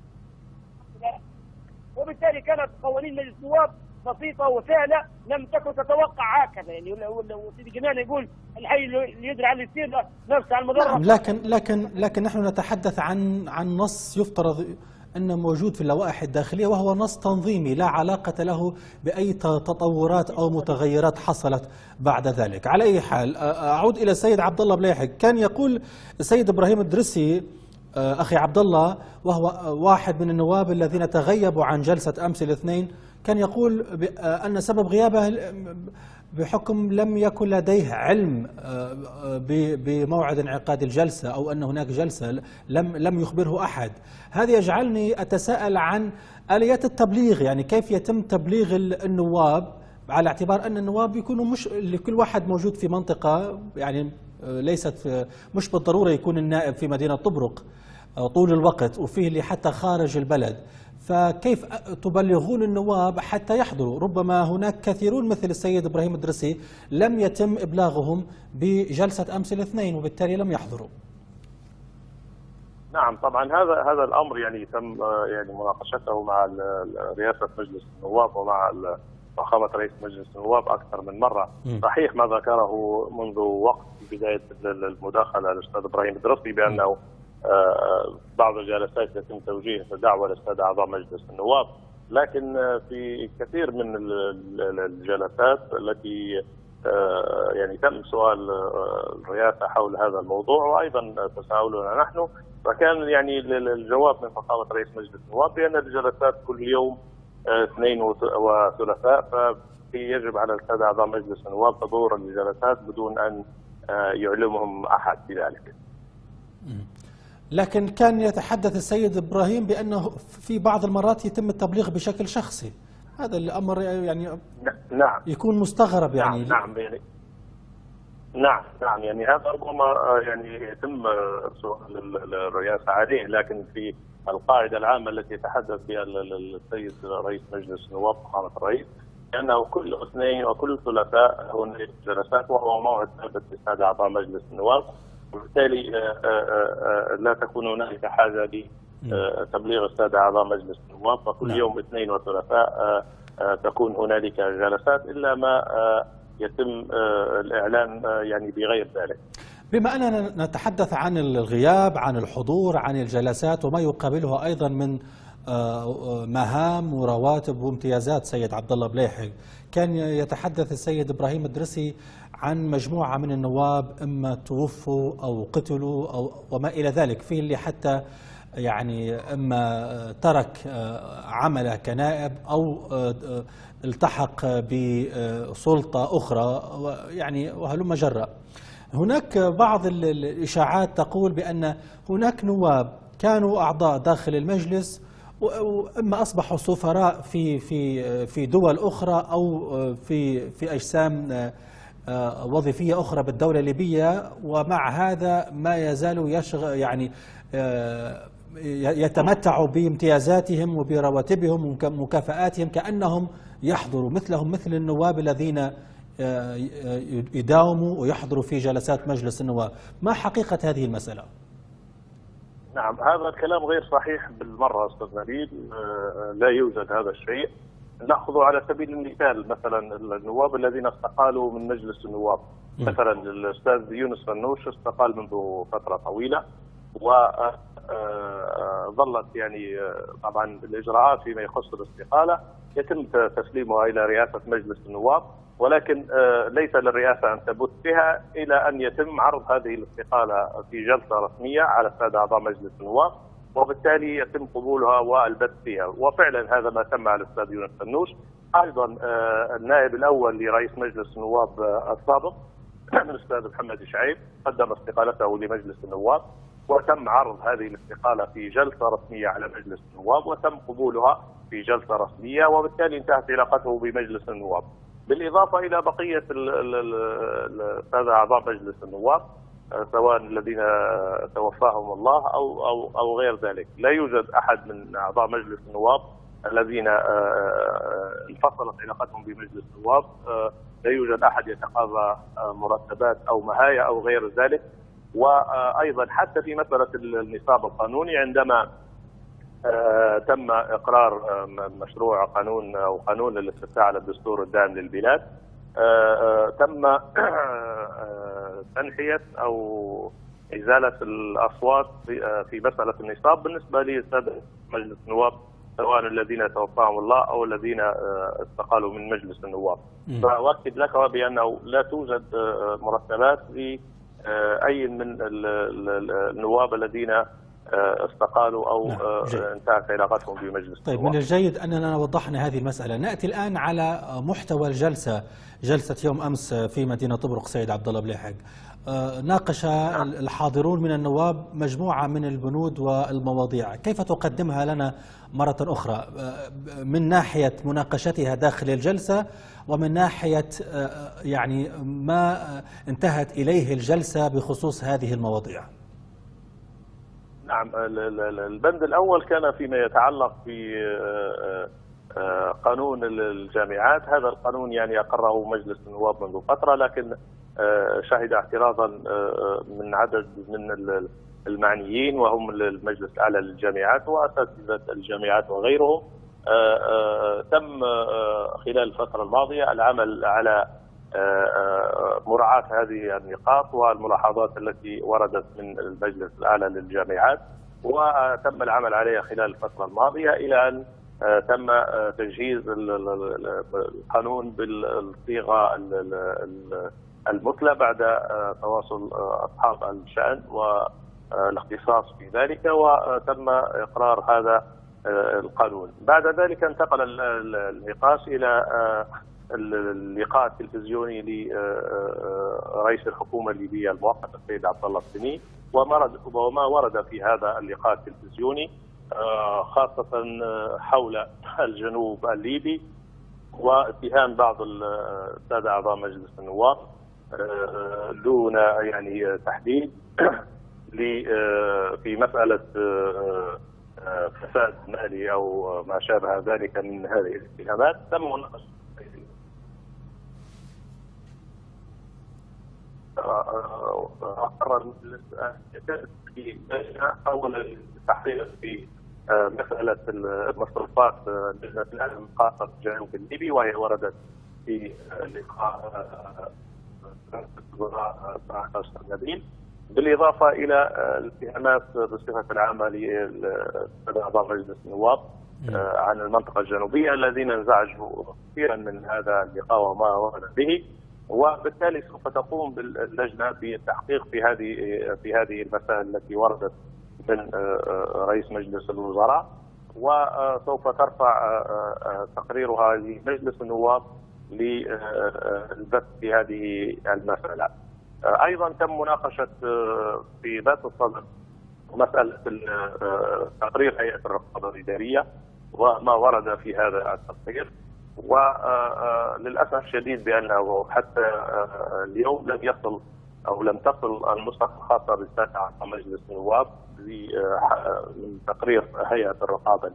S3: وبالتالي كانت قوانين مجلس النواب بسيطه وسهله، لم تكن تتوقع هكذا. يعني وسيدي جمال يقول الحي اللي يدري على اللي يصير نفسه على المضره.
S1: لكن نحن نتحدث عن نص يفترض أنه موجود في اللوائح الداخلية، وهو نص تنظيمي لا علاقة له بأي تطورات أو متغيرات حصلت بعد ذلك. على أي حال أعود إلى السيد عبد الله بلايحق. كان يقول السيد إبراهيم الدرسي أخي عبد الله، وهو واحد من النواب الذين تغيبوا عن جلسة أمس الاثنين، كان يقول أن سبب غيابه بحكم لم يكن لديه علم بموعد انعقاد الجلسة أو أن هناك جلسة، لم يخبره أحد. هذا يجعلني أتساءل عن آليات التبليغ، يعني كيف يتم تبليغ النواب، على اعتبار أن النواب يكونوا مش لكل واحد موجود في منطقة، يعني ليست مش بالضرورة يكون النائب في مدينة طبرق طول الوقت، وفيه اللي حتى خارج البلد. فكيف تبلغون النواب حتى يحضروا؟ ربما هناك كثيرون مثل السيد إبراهيم الدرسي لم يتم إبلاغهم بجلسة أمس الاثنين وبالتالي لم يحضروا.
S2: نعم طبعا هذا الأمر يعني تم يعني مناقشته مع رئاسة مجلس النواب ومع فخامة رئيس مجلس النواب أكثر من مرة. صحيح ما ذكره منذ وقت في بداية المداخلة الأستاذ إبراهيم الدرسي بأنه بعض الجلسات يتم توجيه دعوة للسادة أعضاء مجلس النواب، لكن في كثير من الجلسات التي يعني تم سؤال الرئاسة حول هذا الموضوع وأيضا تساؤلنا نحن، فكان يعني الجواب من فخامة رئيس مجلس النواب بأن الجلسات كل يوم اثنين وثلاثاء، فيجب على السادة أعضاء مجلس النواب حضور الجلسات بدون أن يعلمهم أحد بذلك.
S1: لكن كان يتحدث السيد إبراهيم بأنه في بعض المرات يتم التبليغ بشكل شخصي، هذا الأمر يعني
S2: نعم
S1: يكون مستغرب يعني.
S2: نعم يعني هذا ربما يعني يتم سؤال الرئاسة عليه، لكن في القاعدة العامة التي يتحدث بها السيد رئيس مجلس النواب فخامة الرئيس أنه كل اثنين وكل ثلاثاء هناك جلسات وهو موعد ثابت للسادة أعضاء مجلس النواب، وبالتالي لا تكون هناك حاجة لتبليغ السادة أعضاء مجلس النواب، فكل يوم اثنين وثلاثاء تكون هنالك جلسات إلا ما يتم الإعلان يعني بغير ذلك.
S1: بما أننا نتحدث عن الغياب، عن الحضور، عن الجلسات وما يقابلها أيضا من مهام ورواتب وامتيازات سيد عبد الله بليحق، كان يتحدث السيد إبراهيم الدرسي عن مجموعة من النواب إما توفوا أو قتلوا أو وما إلى ذلك، في اللي حتى يعني إما ترك عمله كنائب أو التحق بسلطة أخرى يعني وهلم جرا. هناك بعض الإشاعات تقول بأن هناك نواب كانوا أعضاء داخل المجلس وإما أصبحوا سفراء في دول أخرى أو في أجسام وظيفية أخرى بالدولة الليبية، ومع هذا ما يزالوا يعني يتمتعوا بامتيازاتهم وبرواتبهم ومكافآتهم كأنهم يحضروا مثل النواب الذين يداوموا ويحضروا في جلسات مجلس النواب. ما حقيقة هذه المسألة؟
S2: نعم هذا الكلام غير صحيح بالمرة أستاذ نبيل، لا يوجد هذا الشيء. نأخذ على سبيل المثال مثلا النواب الذين استقالوا من مجلس النواب، مثلا الأستاذ يونس فنوش استقال منذ فترة طويلة وظلت يعني طبعا الإجراءات فيما يخص الاستقالة يتم تسليمها إلى رئاسة مجلس النواب، ولكن ليس للرئاسة أن تبث بها إلى أن يتم عرض هذه الاستقالة في جلسة رسمية على السادة أعضاء مجلس النواب، وبالتالي يتم قبولها والبث فيها، وفعلا هذا ما تم على الأستاذ يونس فنوش. أيضا النائب الأول لرئيس مجلس النواب السابق الأستاذ محمد شعيب قدم استقالته لمجلس النواب، وتم عرض هذه الاستقالة في جلسة رسمية على مجلس النواب وتم قبولها في جلسة رسمية، وبالتالي انتهت علاقته بمجلس النواب. بالإضافة إلى بقية السادة أعضاء مجلس النواب سواء الذين توفاهم الله أو غير ذلك، لا يوجد أحد من أعضاء مجلس النواب الذين انفصلت علاقتهم بمجلس النواب، لا يوجد أحد يتقاضى مرتبات أو مهاية أو غير ذلك. وأيضا حتى في مسألة النصاب القانوني عندما تم إقرار مشروع قانون أو قانون الاستفتاء على الدستور الدائم للبلاد، تم تنحية أو إزالة الأصوات في مسألة النصاب بالنسبة لسادة مجلس النواب سواء الذين توفاهم الله أو الذين استقالوا من مجلس النواب. فأؤكد لك بأنه لا توجد مرتبات لأي من النواب الذين استقالوا أو انتهت علاقتهم بمجلس
S1: طيب النواب. من الجيد أننا وضحنا هذه المسألة. نأتي الآن على محتوى جلسة يوم أمس في مدينة طبرق. سيد عبد الله بليحق، ناقش الحاضرون من النواب مجموعة من البنود والمواضيع، كيف تقدمها لنا مرة أخرى من ناحية مناقشتها داخل الجلسة ومن ناحية يعني ما انتهت إليه الجلسة بخصوص هذه المواضيع؟
S2: نعم البند الأول كان فيما يتعلق في قانون الجامعات. هذا القانون يعني أقره مجلس النواب منذ فترة، لكن شهد اعتراضا من عدد من المعنيين وهم المجلس الأعلى للجامعات وأساتذة الجامعات وغيرهم تم خلال الفترة الماضية العمل على مراعاة هذه النقاط والملاحظات التي وردت من المجلس الأعلى للجامعات، وتم العمل عليها خلال الفترة الماضية إلى أن تم تجهيز القانون بالصيغة المثلى بعد تواصل أصحاب الشأن والاختصاص في ذلك، وتم إقرار هذا القانون. بعد ذلك انتقل النقاش إلى اللقاء التلفزيوني لرئيس الحكومة الليبية المؤقت السيد عبد الله الثني، وما ورد في هذا اللقاء التلفزيوني خاصة حول الجنوب الليبي واتهام بعض السادة أعضاء مجلس النواب دون يعني تحديد في مسألة فساد مالي أو ما شابه ذلك من هذه الاتهامات. تم مناقشة أقرر المجلس أولا التحقيق في مسألة المصروفات لجنة الأمن خاصة الجنوب الليبي، وهي وردت في لقاء مع نبيل، بالإضافة إلى الاتهامات بصفة العامة لأعضاء مجلس النواب عن المنطقة الجنوبية الذين انزعجوا كثيرا من هذا اللقاء وما ورد به، وبالتالي سوف تقوم باللجنة بالتحقيق في هذه المسائل التي وردت من رئيس مجلس الوزراء، وسوف ترفع تقريرها لمجلس النواب للبث في هذه المسألة. أيضا تم مناقشة في ذات الصدد مسألة تقرير هيئة الرقابة الإدارية وما ورد في هذا التقرير، وللأسف الشديد بأنه حتى اليوم لم تصل النسخ الخاصة بالسادة أعضاء مجلس النواب من تقرير هيئة الرقابة.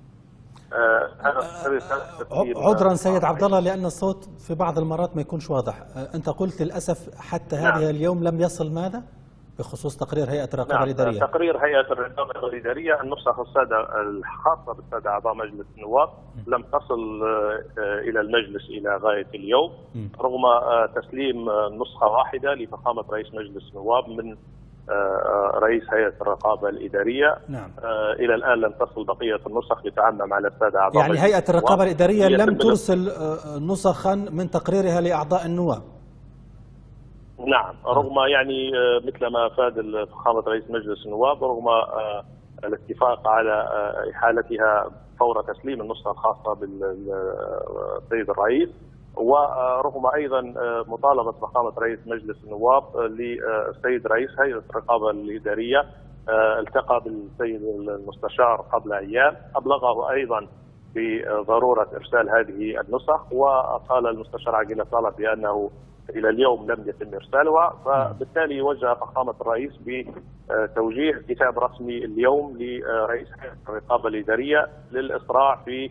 S1: عذرا سيد عبد الله لأن الصوت في بعض المرات ما يكونش واضح. أنت قلت للأسف حتى هذه اليوم لم يصل ماذا بخصوص تقرير هيئة الرقابة الإدارية؟
S2: تقرير هيئة الرقابة الإدارية النسخ الخاصة بالسادة أعضاء مجلس النواب لم تصل إلى المجلس إلى غاية اليوم، رغم تسليم نسخة واحدة لفخامة رئيس مجلس النواب من رئيس هيئة الرقابة الإدارية.
S1: نعم.
S2: إلى الآن لم تصل بقية النسخ لتعمم على السادة أعضاء
S1: يعني هيئة الرقابة الإدارية لم ترسل نسخا من تقريرها لأعضاء النواب.
S2: نعم، رغم يعني مثل ما أفاد فخامة رئيس مجلس النواب، رغم الاتفاق على إحالتها فور تسليم النسخة الخاصة بالسيد الرئيس، ورغم أيضا مطالبة فخامة رئيس مجلس النواب للسيد رئيس هيئة الرقابة الإدارية التقى بالسيد المستشار قبل أيام، أبلغه أيضا بضرورة إرسال هذه النسخ، وقال المستشار عقيل طالب بأنه إلى اليوم لم يتم إرسالها، فبالتالي وجه فخامة الرئيس بتوجيه كتاب رسمي اليوم لرئيس هيئة الرقابة الإدارية للإسراع في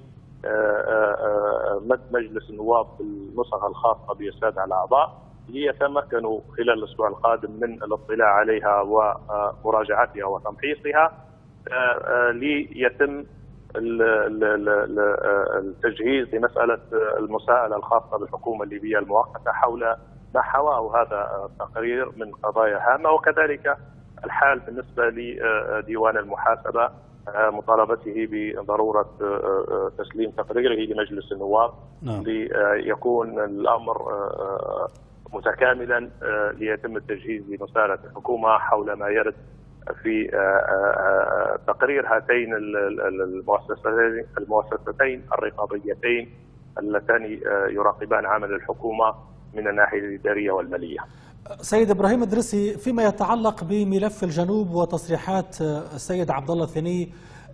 S2: مد مجلس النواب بالنسخ الخاصة بالسادة الأعضاء ليتمكنوا خلال الأسبوع القادم من الاطلاع عليها ومراجعتها وتمحيصها ليتم التجهيز لمسألة المساءلة الخاصة بالحكومة الليبية المؤقتة حول ما حواه هذا التقرير من قضايا هامة، وكذلك الحال بالنسبة لديوان المحاسبة مطالبته بضرورة تسليم تقريره لمجلس النواب ليكون الأمر متكاملا ليتم التجهيز لمساءلة الحكومة حول ما يرد في تقرير هاتين المؤسستين الرقابيتين اللتان يراقبان عمل الحكومة من الناحية الإدارية والمالية.
S1: سيد إبراهيم الدرسي، فيما يتعلق بملف الجنوب وتصريحات السيد عبد الله الثني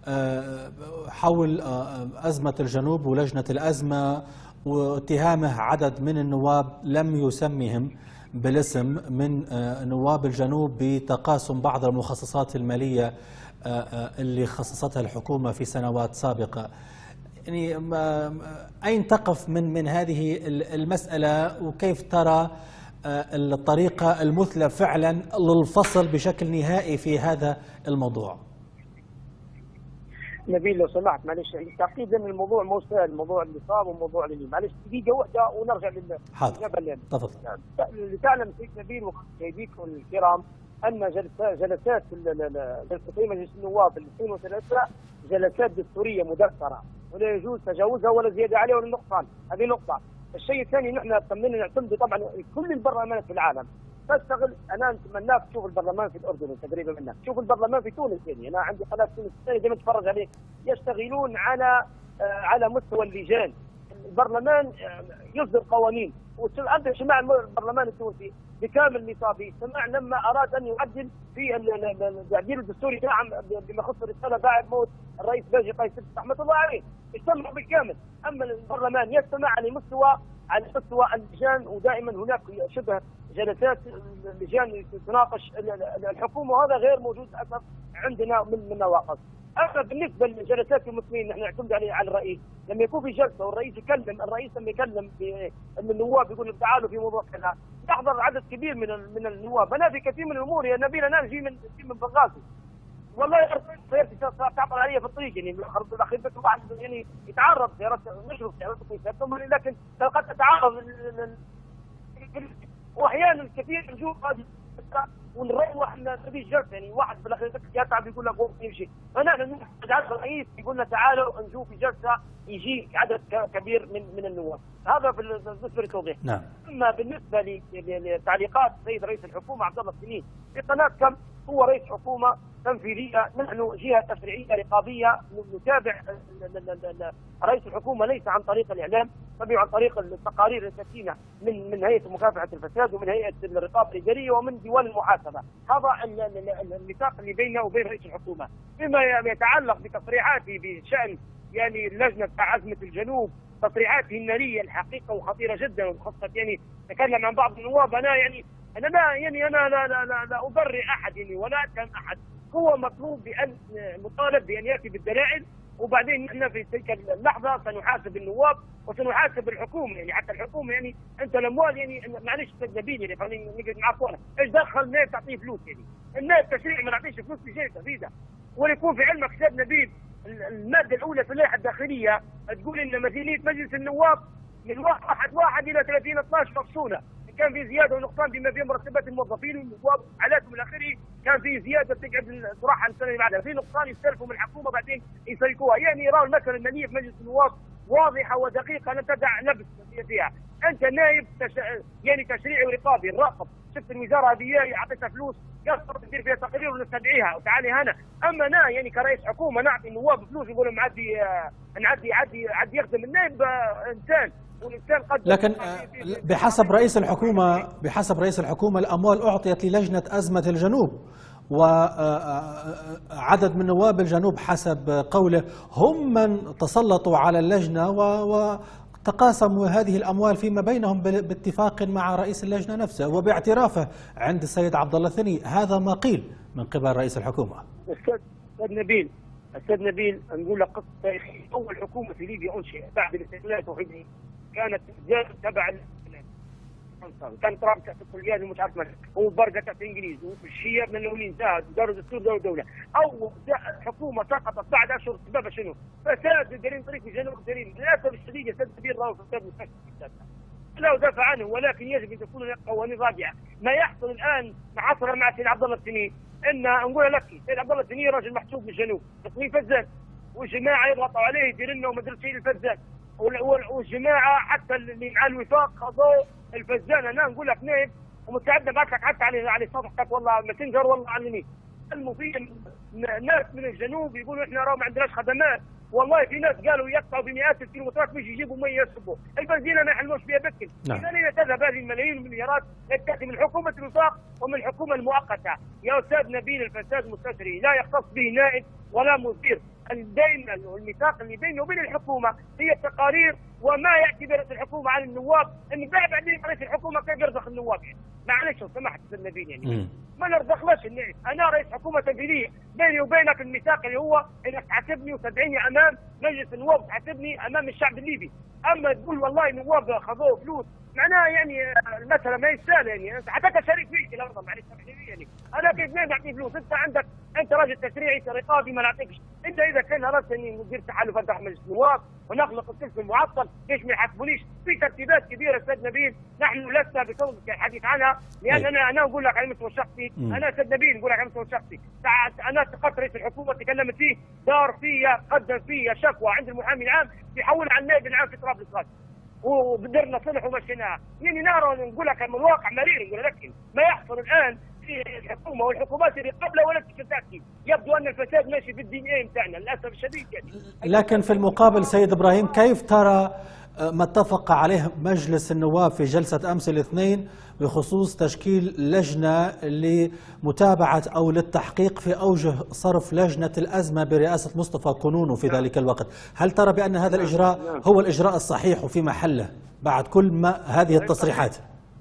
S1: حول أزمة الجنوب ولجنة الأزمة واتهامه عدد من النواب لم يسمهم بالاسم من نواب الجنوب بتقاسم بعض المخصصات المالية اللي خصصتها الحكومة في سنوات سابقة، يعني أين تقف من هذه المسألة، وكيف ترى الطريقة المثلى فعلا للفصل بشكل نهائي في هذا الموضوع؟
S3: نبيل لو سمحت معلش التعقيد لان الموضوع مو سهل، الموضوع اللي صار وموضوع اللي معلش دقيقه واحده ونرجع
S1: حاضر تفضل.
S3: لتعلم سيد نبيل ومشاهديكم الكرام ان جلسات جلستي مجلس النواب الاثنين وثلاثه جلسات دستوريه مدثره ولا يجوز تجاوزها ولا زياده عليها ولا نقصان. هذه نقطه. الشيء الثاني نحن تمنينا نعتمد طبعا كل البرلمانات في العالم تشتغل. انا نتمناك تشوف البرلمان في الاردن تقريبا منك، شوف البرلمان في تونس. يعني انا عندي قناه تونس الثانيه دائما اتفرج عليه، يشتغلون على مستوى اللجان. البرلمان يصدر قوانين. وانت اجتماع البرلمان التونسي بكامل نصابه سمع لما اراد ان يعدل في التعديل الدستوري بما يخص الرساله بعد موت الرئيس باجي قيس رحمه الله عليه، اجتمعوا بالكامل. اما البرلمان يجتمع على مستوى اللجان، ودائما هناك شبه جلسات اللجان تناقش الحكومه، وهذا غير موجود للاسف عندنا من نواقص. اما بالنسبه للجلسات المسلمين نحن نعتمد على الرئيس. لما يكون في جلسه والرئيس يكلم، الرئيس لما يكلم النواب يقول تعالوا في موضوع كذا، يحضر عدد كبير من النواب. انا في كثير من الامور يا نبيل انا نجي من بنغازي والله سيارتي تعطل علي في الطريق، يعني الاخير بس واحد يعني يتعرض سيارات نشرب سيارتكم، لكن قد تتعرض واحيانا الكثير نشوف هذه ونروح نبي جلسه. يعني واحد بالاخير يتعب يقول لك يمشي، فنحن نحتاج الرئيس يقول لنا تعالوا نشوف جلسه يجي عدد كبير من النواب. هذا بالنسبه للتوضيح.
S1: نعم.
S3: اما بالنسبه لتعليقات السيد رئيس الحكومه عبد الله السنين في قناه كم، هو رئيس حكومه تنفيذيه، نحن جهه تشريعيه رقابيه نتابع رئيس الحكومه ليس عن طريق الاعلام، بل عن طريق التقارير السكينه من هيئه مكافحه الفساد ومن هيئه الرقابه الاداريه ومن ديوان المحاسبه. هذا الميثاق اللي بيننا وبين رئيس الحكومه. فيما يتعلق بتصريحاته بشان يعني اللجنه بتاع ازمه الجنوب، تصريحاته الناريه الحقيقه وخطيره جدا، وخاصه يعني تكلم عن بعض النواب. انا لا ابرئ احد يعني ولا اتهم احد. هو مطلوب مطالب بان ياتي بالدلائل، وبعدين نحن في تلك اللحظه سنحاسب النواب وسنحاسب الحكومه. يعني حتى الحكومه يعني انت الاموال يعني معلش نبيل يعني خلينا نقعد معك وانا ايش دخل نائب تعطيه فلوس؟ يعني النائب تشريعي ما نعطيش فلوس لشيء تفيده. ويكون في علمك استاذ نبيل الماده الاولى في اللائحه الداخليه تقول ان ميزانيه مجلس النواب من 1/1 الى 30/12 مفصوله. كان في زياده ونقصان بما فيه مرتبات الموظفين والنواب علاتهم الى اخره، كان في زياده تقعد تروح السنه اللي بعدها، في نقصان يستلفوا من الحكومه بعدين يسلكوها. يعني يرى المساله الماليه في مجلس النواب واضحه ودقيقه لا تدع لبس فيها. انت نائب يعني تشريعي ورقابي نراقب، شفت الوزاره هذه اعطيتها فلوس قصر تدير فيها تقارير ونستدعيها وتعالي هنا. اما انا يعني كرئيس حكومه نعطي النواب فلوس يقولوا عادي يخدم النائب انسان.
S1: لكن بحسب رئيس الحكومة الأموال أعطيت للجنة أزمة الجنوب، وعدد من نواب الجنوب حسب قوله هم من تسلطوا على اللجنة وتقاسموا هذه الأموال فيما بينهم باتفاق مع رئيس اللجنة نفسه وباعترافه عند السيد عبد الله الثني. هذا ما قيل من قبل رئيس الحكومة.
S3: أستاذ نبيل نقول لك قصة تاريخية. أول حكومة في ليبيا أنشئت بعد الاستقلال توحيدي كانت تبع كانت رابطه الكليات ومش عارف مالك وبرزه تحت الانجليز والشيعة من الاولين انتهت دار دستور دوله. اول حكومه سقطت بعد اشهر سببها شنو؟ فساد دارين طريق في جنوب الدارين. للاسف الشديد يا استاذ كبير راهو فساد مستشفى لا ودافع عنه، ولكن يجب ان تكون هناك قوانين راجعه. ما يحصل الان عصرا مع سيد عبد الله الثني ان نقول لك سيد عبد الله الثني راجل محسوب بالجنوب تصميم فزان، والجماعه يضغطوا عليه يدير لنا وما درتش الفزان، والجماعه حتى اللي مع الوفاق خذوا الفزان. انا نقول لك نائب ومستعد ابعث لك حتى على صفحتك والله ماسنجر والله علمني. المفيد ناس من الجنوب يقولوا احنا راه ما عندناش خدمات. والله في ناس قالوا يقطعوا بمئات الكيلومترات مش يجيبوا ميه يشربوا، البنزينه ما يحلوش فيها بكل. اذا اين تذهب هذه الملايين والمليارات؟ تاتي من حكومه الوفاق ومن الحكومه المؤقته. يا استاذ نبيل الفساد مستشري لا يختص به نائب ولا مدير. دائما الميثاق اللي بينه وبين الحكومه هي التقارير وما ياتي برئيس الحكومه عن النواب. ان بعدين رئيس الحكومه كيف يرزق النواب؟ يعني معلش لو سمحت استاذ نبيل يعني ما نرزقلاش النائب. انا رئيس حكومه تنفيذيه، بيني وبينك الميثاق اللي هو انك تحاسبني وتدعيني امام مجلس النواب وتحاسبني امام الشعب الليبي. اما تقول والله النواب خذوا فلوس معناها يعني المساله ما يستاهل. يعني انت حتى كشريك فيك لو معلش يعني انا كيف نعطي فلوس؟ انت راجل تشريعي رقابي ما نعطيكش. انت اذا كان كان اردت اني ندير تحالفات مع مجلس النواب ونخلق السلسله المعطل، ليش ما يحاسبونيش؟ في ترتيبات كبيره استاذ نبيل، نحن لسنا بصدد الحديث عنها، لان انا اقول لك على المستوى الشخصي، انا استاذ نبيل نقول لك على المستوى الشخصي، انا التقطت رئيس الحكومه تكلمت فيه، دار فيا قدم فيا شكوى عند المحامي العام يحول على النائب العام في طرابلس غد. وقدرنا صلح ومشيناها، يعني نرى نقول لك من الواقع مرير، نقول لك ما يحصل الان في الحكومه والحكومات اللي قبلها ولا تتاكد، يبدو ان الفساد ماشي في الدي ان اي بتاعنا للاسف الشديد يعني.
S1: لكن في المقابل سيد ابراهيم، كيف ترى ما اتفق عليه مجلس النواب في جلسه امس الاثنين بخصوص تشكيل لجنه لمتابعه او للتحقيق في اوجه صرف لجنه الازمه برئاسه مصطفى كنونو في ذلك الوقت؟ هل ترى بان هذا الاجراء هو الاجراء الصحيح وفي محله بعد كل ما هذه التصريحات؟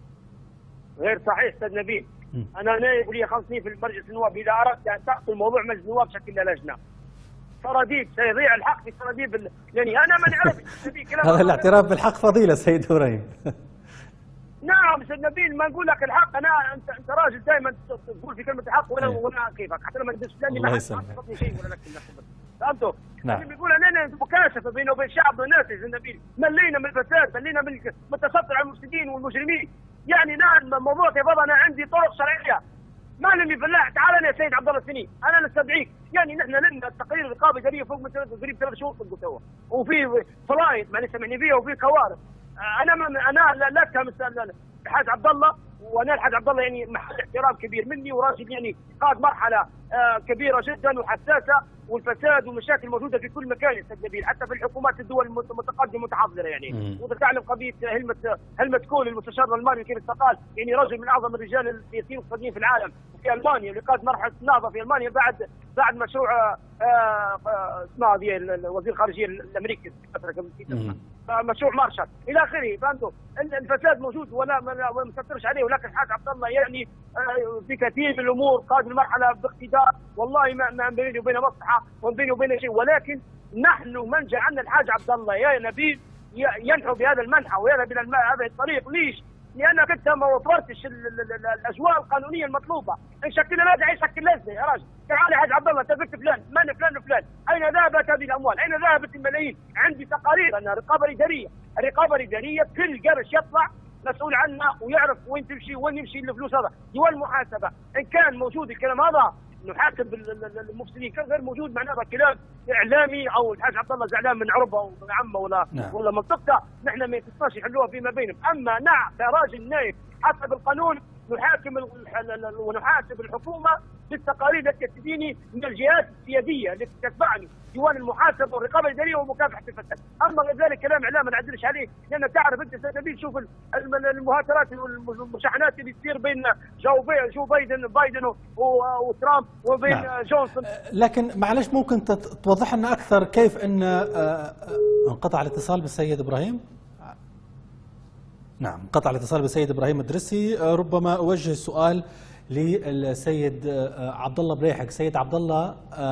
S3: غير صحيح استاذ نبيل. انا نائب لي 5 سنين في مجلس النواب، اذا اردت ان تاخذ موضوع مجلس النواب شكل لجنه. سراديب سيضيع الحق في سراديب يعني انا ما نعرف
S1: هذا الاعتراف بالحق فضيله سيد ابراهيم.
S3: نعم استاذ نبيل، ما نقول لك الحق، انت راجل دائما تقول في كلمه الحق وانا كيفك، حتى لما تدش لاني ما حصلتني شيء ولا لك فهمتوا؟
S1: نعم.
S3: اللي بيقول اننا مكاشفه بينه وبين الشعب والناس يا استاذ نبيل، ملينا من الفساد، ملينا من التستر على المفسدين والمجرمين، يعني نعم الموضوع كيف انا عندي طرق شرعيه. ما لم يفلاح تعال يا سيد عبد الله السني، انا نستدعيك، يعني نحن لنا التقارير الرقابه الاداريه فوق من قريب 3 شهور قلت هو، وفي فلايت ما سمعني فيها وفي كوارث. انا لا اتهم الحاج عبد الله، وانا الحاج عبد الله يعني محل احترام كبير مني وراجل يعني قاد مرحله كبيره جدا وحساسه، والفساد والمشاكل موجوده في كل مكان يا استاذ نبيل، حتى في الحكومات الدول المتقدمه المتحضره يعني. وانت تعلم قضيه هلمت كول المستشار الالماني كيف استقال، يعني رجل من اعظم الرجال السياسيين والقادمين في العالم في المانيا، اللي قاد مرحله النهضه في المانيا بعد مشروع اسمها هذه وزير الخارجيه الامريكي مشروع مارشال الى اخره، فهمتوا؟ الفساد موجود ولا ما نسطرش عليه، ولكن الحاج عبد الله يعني في كثير من الامور قاد المرحله باقتدار، والله ما بيني وبينه مصلحه وما بيني وبينه شيء، ولكن نحن من جعلنا الحاج عبد الله يا نبيل ينحو بهذا المنحى ويذهب الى هذا الطريق، ليش؟ لانك انت ما وفرتش الاجواء القانونيه المطلوبه، نشكل هذا يشكل لجنه يا راجل، تعال يا حاج عبد الله انت قلت فلان، من فلان وفلان، اين ذهبت هذه الاموال؟ اين ذهبت الملايين؟ عندي تقارير انها رقابه اداريه كل قرش يطلع مسؤول عنها ويعرف وين تمشي وين يمشي الفلوس، هذا ديوان المحاسبه، ان كان موجود الكلام هذا نحاسب المفسدين، كان غير موجود معناه كلام اعلامي او الحاج عبد الله زعلان من عربه ومن عمه ولا منطقته، نحن ما يخصناش يحلوها فيما بينهم، اما نعم كراجل نائب حسب القانون نحاكم ونحاسب الحكومه بالتقارير التي تأتيني من الجهات السياديه التي تتبعني، ديوان المحاسبه والرقابه الاداريه ومكافحه الفساد، اما غير ذلك كلام اعلام ما نعدلش عليه، لان تعرف انت استاذ شوف المهاترات والمشاحنات اللي تصير بين جو بايدن وترامب وبين جونسون.
S1: لكن معلش ممكن توضح لنا اكثر كيف ان انقطع الاتصال بالسيد ابراهيم؟ نعم، انقطع الاتصال بالسيد ابراهيم الدرسي. ربما اوجه السؤال للسيد عبد الله بريحك. سيد عبد الله،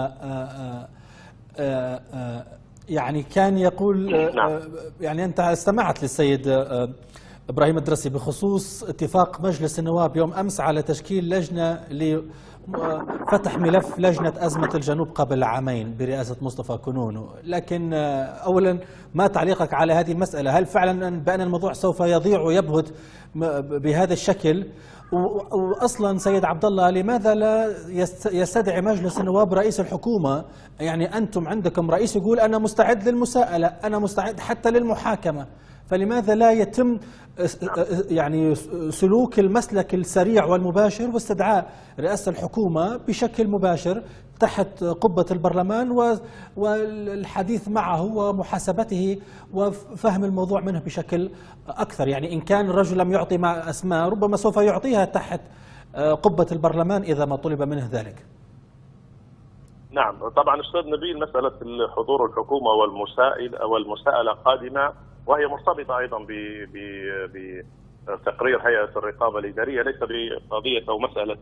S1: يعني كان يقول يعني انت استمعت للسيد ابراهيم الدرسي بخصوص اتفاق مجلس النواب يوم امس على تشكيل لجنه لفتح ملف لجنه ازمه الجنوب قبل عامين برئاسه مصطفى كنونو، لكن اولا ما تعليقك على هذه المساله؟ هل فعلا بان الموضوع سوف يضيع ويبهت بهذا الشكل؟ واصلا سيد عبد الله، لماذا لا يستدعي مجلس النواب رئيس الحكومه؟ يعني انتم عندكم رئيس يقول انا مستعد للمساءله، انا مستعد حتى للمحاكمه، فلماذا لا يتم يعني سلوك المسلك السريع والمباشر واستدعاء رئاسة الحكومة بشكل مباشر تحت قبة البرلمان والحديث معه ومحاسبته وفهم الموضوع منه بشكل أكثر؟ يعني إن كان الرجل لم يعطي مع أسماء ربما سوف يعطيها تحت قبة البرلمان إذا ما طلب منه ذلك.
S2: نعم طبعا أستاذ نبيل، مسألة حضور الحكومة والمساءلة قادمة، وهي مرتبطة أيضا بتقرير هيئة الرقابة الإدارية، ليس بقضية أو مسألة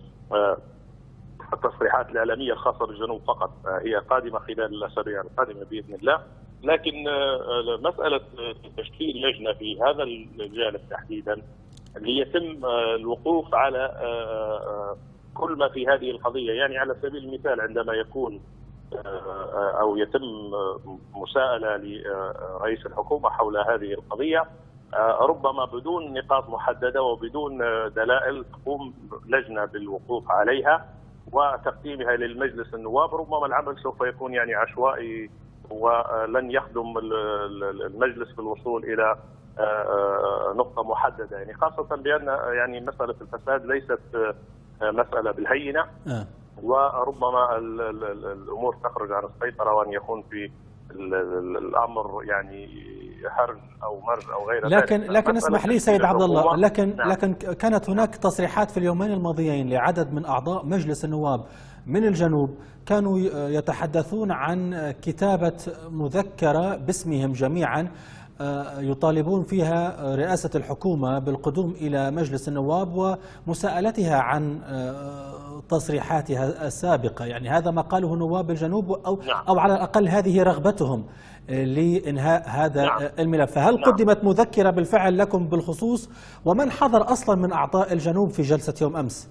S2: التصريحات الإعلامية الخاصة بالجنوب فقط، هي قادمة خلال الأسابيع القادمة بإذن الله. لكن مسألة تشكيل لجنة في هذا الجانب تحديدا ليتم الوقوف على كل ما في هذه القضية، يعني على سبيل المثال عندما يكون أو يتم مساءلة لرئيس الحكومة حول هذه القضية، ربما بدون نقاط محددة وبدون دلائل تقوم لجنة بالوقوف عليها وتقديمها للمجلس النواب. ربما العمل سوف يكون يعني عشوائي ولن يخدم المجلس في الوصول إلى نقطة محددة، يعني خاصة بأن يعني مسألة الفساد ليست مسألة بالهينة، وربما الأمور تخرج عن السيطرة وأن يكون في الأمر يعني حرج أو مرج أو غير ذلك.
S1: لكن اسمح لي سيد عبد الله، لكن كانت هناك تصريحات في اليومين الماضيين لعدد من أعضاء مجلس النواب من الجنوب كانوا يتحدثون عن كتابة مذكرة باسمهم جميعا يطالبون فيها رئاسة الحكومة بالقدوم إلى مجلس النواب ومساءلتها عن تصريحاتها السابقة. يعني هذا ما قاله نواب الجنوب أو على الأقل هذه رغبتهم لإنهاء هذا الملف. فهل قدمت مذكرة بالفعل لكم بالخصوص؟ ومن حضر أصلا من أعضاء الجنوب في جلسة يوم أمس؟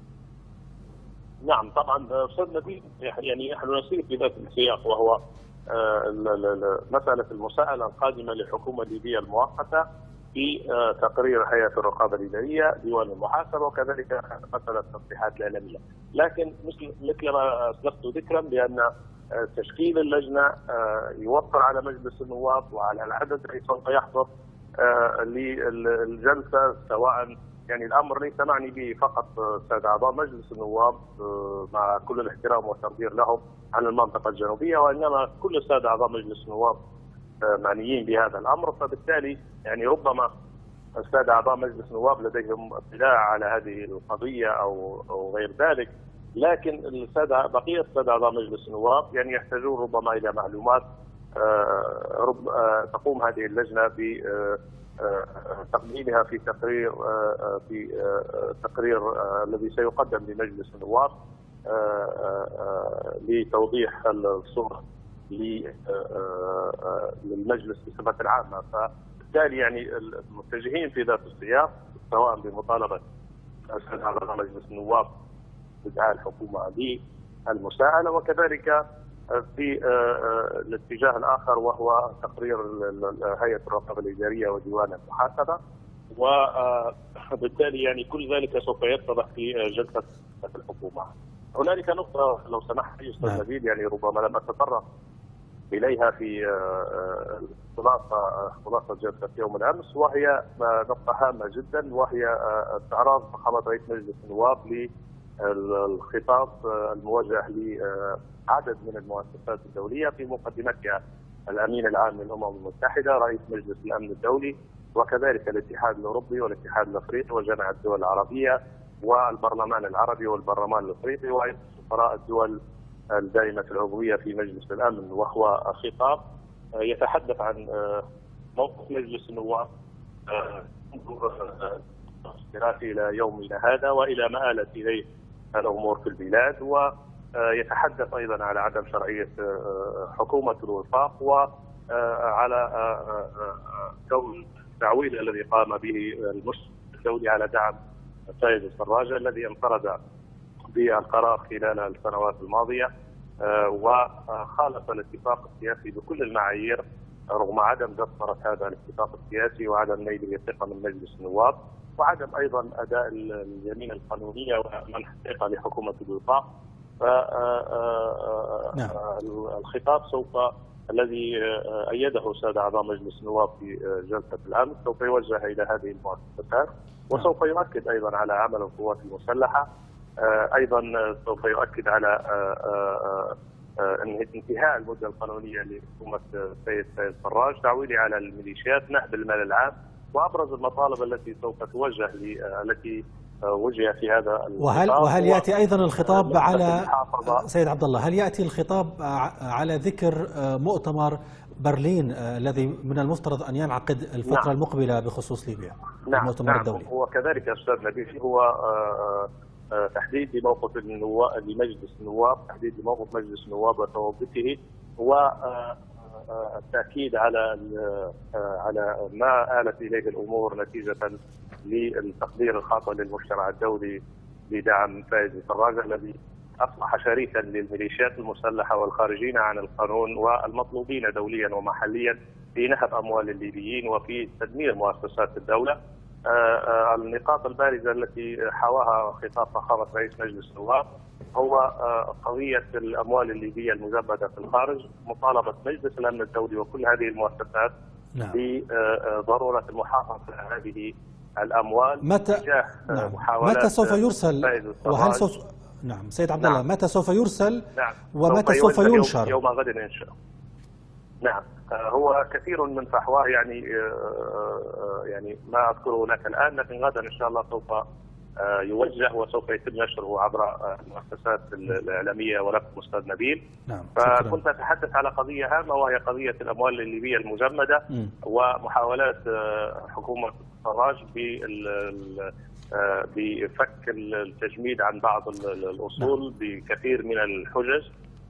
S2: نعم طبعا أستاذ نبيل، يعني نحن نسير في ذات السياق، وهو مسألة المساءلة القادمة للحكومة الليبية المؤقتة في تقرير هيئة الرقابة الإدارية، ديوان المحاسبة، وكذلك مسألة التصريحات الإعلامية. لكن مثل ما أسلفت ذكرا بأن تشكيل اللجنة يوفر على مجلس النواب وعلى العدد الذي سوف يحضر للجلسة، سواء يعني الأمر ليس معني به فقط سادة أعضاء مجلس النواب مع كل الاحترام والتقدير لهم عن المنطقة الجنوبية، وإنما كل السادة أعضاء مجلس النواب معنيين بهذا الأمر. فبالتالي يعني ربما السادة أعضاء مجلس النواب لديهم اطلاع على هذه القضية أو غير ذلك، لكن بقية السادة أعضاء مجلس النواب يعني يحتاجون ربما إلى معلومات تقوم هذه اللجنة بتقديمها في تقرير الذي سيقدم لمجلس النواب لتوضيح الصورة للمجلس بصفة عامة. فبالتالي يعني المتجهين في ذات السياق سواء بمطالبة السادة أعضاء مجلس النواب بدعاء الحكومة بالمساءلة، وكذلك في الاتجاه الآخر وهو تقرير هيئة الرقابة الإدارية وديوان المحاسبة، وبالتالي يعني كل ذلك سوف يتضح في جلسة الحكومة. هنالك نقطة لو سمحت لي أستاذ نبيل، يعني ربما لم أتطرق إليها في خلاصة جلسة يوم الأمس، وهي نقطة هامة جدا، وهي استعراض فخامة رئيس مجلس النواب للخطاب الموجه لعدد من المؤسسات الدولية، في مقدمتها الأمين العام للأمم المتحدة، رئيس مجلس الأمن الدولي، وكذلك الاتحاد الأوروبي والاتحاد الأفريقي وجامعة الدول العربية والبرلمان العربي والبرلمان الأفريقي وأيضا سفراء الدول الدائمة العضوية في مجلس الأمن. وهو خطاب يتحدث عن موقف مجلس النواب إلى يومنا هذا وإلى ما آلت إليه الأمور في البلاد، ويتحدث أيضا على عدم شرعية حكومة الوفاق وعلى كون التعويل الذي قام به المجلس الدولي على دعم فايز السراج الذي انفرد بالقرار خلال السنوات الماضية وخالف الاتفاق السياسي بكل المعايير رغم عدم دسترة هذا الاتفاق السياسي وعدم نيل الثقة من مجلس النواب وعدم أيضا أداء اليمين القانونية ومنح الثقة لحكومة الوفاق. الخطاب الذي أيده سادة أعضاء مجلس النواب في جلسة الأمس سوف يوجه إلى هذه المؤسسات وسوف يؤكد أيضا على عمل القوات المسلحة، أيضا سوف يؤكد على انتهاء المدة القانونية لحكومة السيد السراج، تعويلي على الميليشيات، نهب المال العام، وأبرز المطالب التي سوف توجه التي وجه في هذا
S1: وهل يأتي أيضا الخطاب على سيد عبد الله، هل يأتي الخطاب على ذكر مؤتمر برلين الذي من المفترض أن ينعقد الفترة المقبلة بخصوص ليبيا؟ المؤتمر الدولي.
S2: وكذلك أستاذ نبيل هو تحديد لموقف لمجلس النواب، تحديد لموقف مجلس النواب وتوقيته والتأكيد على ما آلت إليه الأمور نتيجة للتقدير الخاطئ للمجتمع الدولي بدعم فايز السراج الذي أصبح شريكا للميليشيات المسلحة والخارجين عن القانون والمطلوبين دوليا ومحليا في نهب أموال الليبيين وفي تدمير مؤسسات الدولة. النقاط البارزة التي حواها خطاب فخامة رئيس مجلس النواب هو قضية الأموال الليبية المزبدة في الخارج، مطالبة مجلس الأمن الدولي وكل هذه المؤسسات بضرورة المحافظة على هذه الأموال.
S1: متى سوف يرسل وهل سوف سيد عبد الله متى سوف يرسل ومتى سوف ينشر؟
S2: يوم غد إن شاء الله. نعم، هو كثير من فحواه يعني ما أذكره لك الآن، لكن غدا إن شاء الله سوف يوجه وسوف يتم نشره عبر المؤسسات الإعلامية ولكم أستاذ نبيل. فكنت أتحدث على قضية هامة وهي قضية الأموال الليبية المجمدة ومحاولات حكومة السراج بفك التجميد عن بعض الأصول بكثير من الحجج.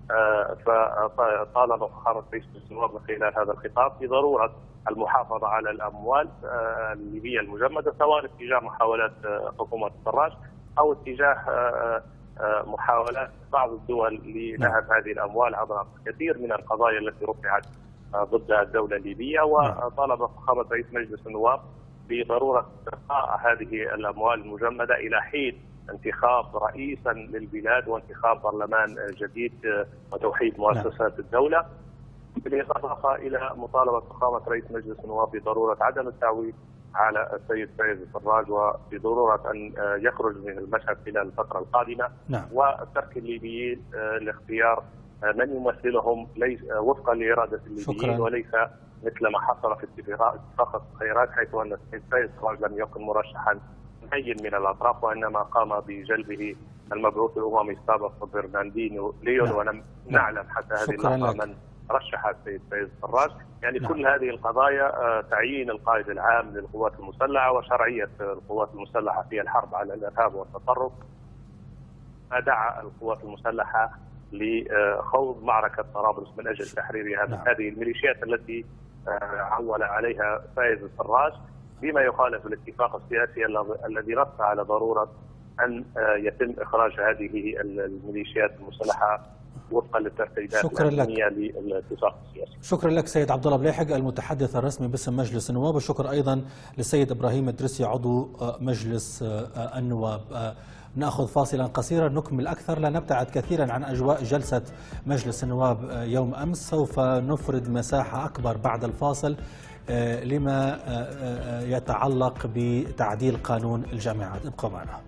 S2: فطالب فخامة رئيس النواب من خلال هذا الخطاب بضرورة المحافظة على الأموال الليبية المجمدة، سواء اتجاه محاولات حكومة السراج أو اتجاه محاولات بعض الدول لنهب هذه الأموال عبر كثير من القضايا التي رفعت ضد الدولة الليبية. وطالب فخامة رئيس مجلس النواب بضرورة إبقاء هذه الأموال المجمدة إلى حين انتخاب رئيسا للبلاد وانتخاب برلمان جديد وتوحيد مؤسسات الدولة، بالإضافة إلى مطالبة فخامة رئيس مجلس النواب بضرورة عدم التعويل على السيد فايز السراج وبضرورة أن يخرج من المشهد خلال الفترة القادمة. وترك الليبيين لاختيار من يمثلهم وفقا لإرادة الليبيين وليس مثل ما حصل في اتفاق الخيرات، حيث أن السيد فايز السراج لم يكن مرشحا أي من الأطراف وإنما قام بجلبه المبعوث الأممي السابق برناردينو ليون. ولم نعلم حتى هذه اللحظة من رشح السيد فايز السراج. يعني كل هذه القضايا تعيين القائد العام للقوات المسلحة وشرعية القوات المسلحة في الحرب على الإرهاب والتطرف دعا القوات المسلحة لخوض معركة طرابلس من أجل تحرير هذه الميليشيات التي عول عليها فايز السراج، بما يخالف الاتفاق السياسي الذي نص على ضرورة أن يتم إخراج هذه الميليشيات المسلحة وفقا للترتيبات الأمنية للاتفاق السياسي.
S1: شكرا لك سيد عبد الله بليحق المتحدث الرسمي باسم مجلس النواب، وشكر أيضا للسيد إبراهيم الدرسي عضو مجلس النواب. نأخذ فاصلا قصيرا نكمل أكثر، لا نبتعد كثيرا عن أجواء جلسة مجلس النواب يوم أمس. سوف نفرد مساحة أكبر بعد الفاصل لما يتعلق بتعديل قانون الجامعات. ابقوا معنا.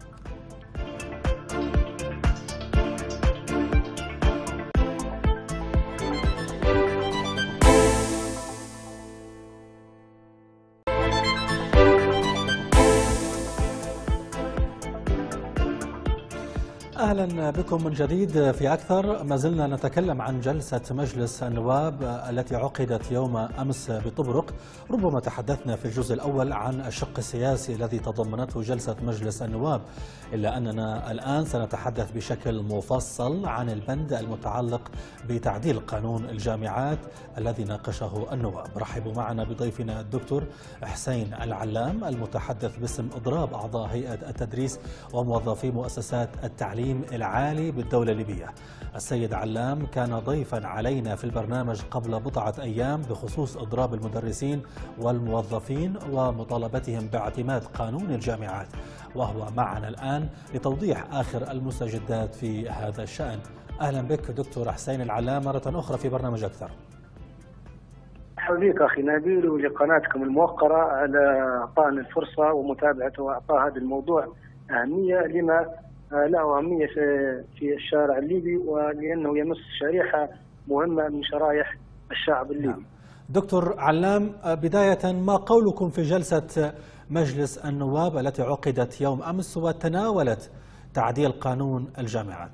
S1: أهلا بكم من جديد في أكثر. ما زلنا نتكلم عن جلسة مجلس النواب التي عقدت يوم أمس بطبرق. ربما تحدثنا في الجزء الأول عن الشق السياسي الذي تضمنته جلسة مجلس النواب، إلا أننا الآن سنتحدث بشكل مفصل عن البند المتعلق بتعديل قانون الجامعات الذي ناقشه النواب. رحبوا معنا بضيفنا الدكتور حسين العلام المتحدث باسم إضراب أعضاء هيئة التدريس وموظفي مؤسسات التعليم العالي بالدولة الليبية. السيد علام كان ضيفا علينا في البرنامج قبل بضعة أيام بخصوص إضراب المدرسين والموظفين ومطالبتهم باعتماد قانون الجامعات، وهو معنا الآن لتوضيح آخر المستجدات في هذا الشأن. أهلا بك دكتور حسين العلام مرة أخرى في برنامج أكثر.
S6: مرحبا بك أخي نبيل ولقناتكم الموقرة على إعطائنا الفرصة ومتابعة وإعطاء هذا الموضوع أهمية لما له أهمية في الشارع الليبي، ولأنه يمس شريحة مهمة من شرائح الشعب الليبي.
S1: دكتور علام، بداية ما قولكم في جلسة مجلس النواب التي عقدت يوم أمس وتناولت تعديل قانون الجامعات؟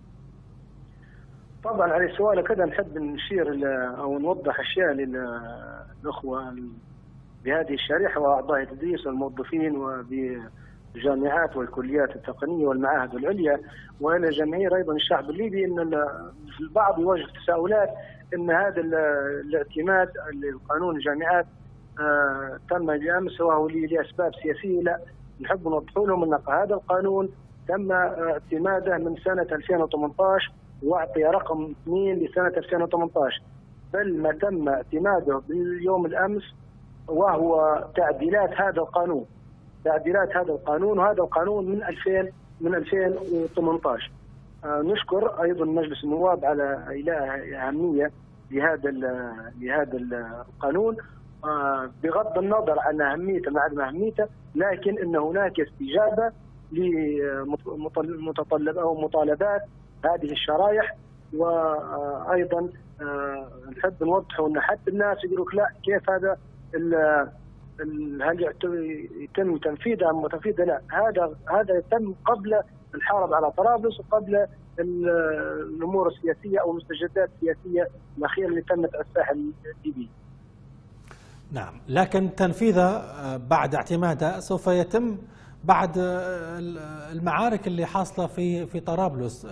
S6: طبعا على سؤال كذا نحب نشير أو نوضح أشياء للأخوة بهذه الشريحة وأعضاء التدريس والموظفين وبالجامعات والكليات التقنية والمعاهد العليا، وإلى جماهير أيضا الشعب الليبي. أن البعض يواجه تساؤلات أن هذا الاعتماد لقانون الجامعات تم بالأمس وهو لأسباب سياسية. لا، نحب نوضح لهم أن هذا القانون تم اعتماده من سنة 2018 وأعطي رقم 2 لسنة 2018، بل ما تم اعتماده باليوم الأمس وهو تعديلات هذا القانون، وهذا القانون من 2018. نشكر أيضا مجلس النواب على إيلاء أهمية لهذا القانون، بغض النظر عن أهميته مع عدم أهميته، لكن أن هناك استجابة لمتطلب أو مطالبات هذه الشرائح. وأيضا نحب نوضحه أن حتى الناس يقولوا لا كيف هذا هل يتم تنفيذه أم تنفيذه؟ لا، هذا يتم قبل الحرب على طرابلس وقبل الأمور السياسية أو المستجدات السياسية الأخيرة اللي تمت على الساحل الليبي.
S1: نعم، لكن تنفيذه بعد اعتماده سوف يتم بعد المعارك اللي حاصلة في طرابلس.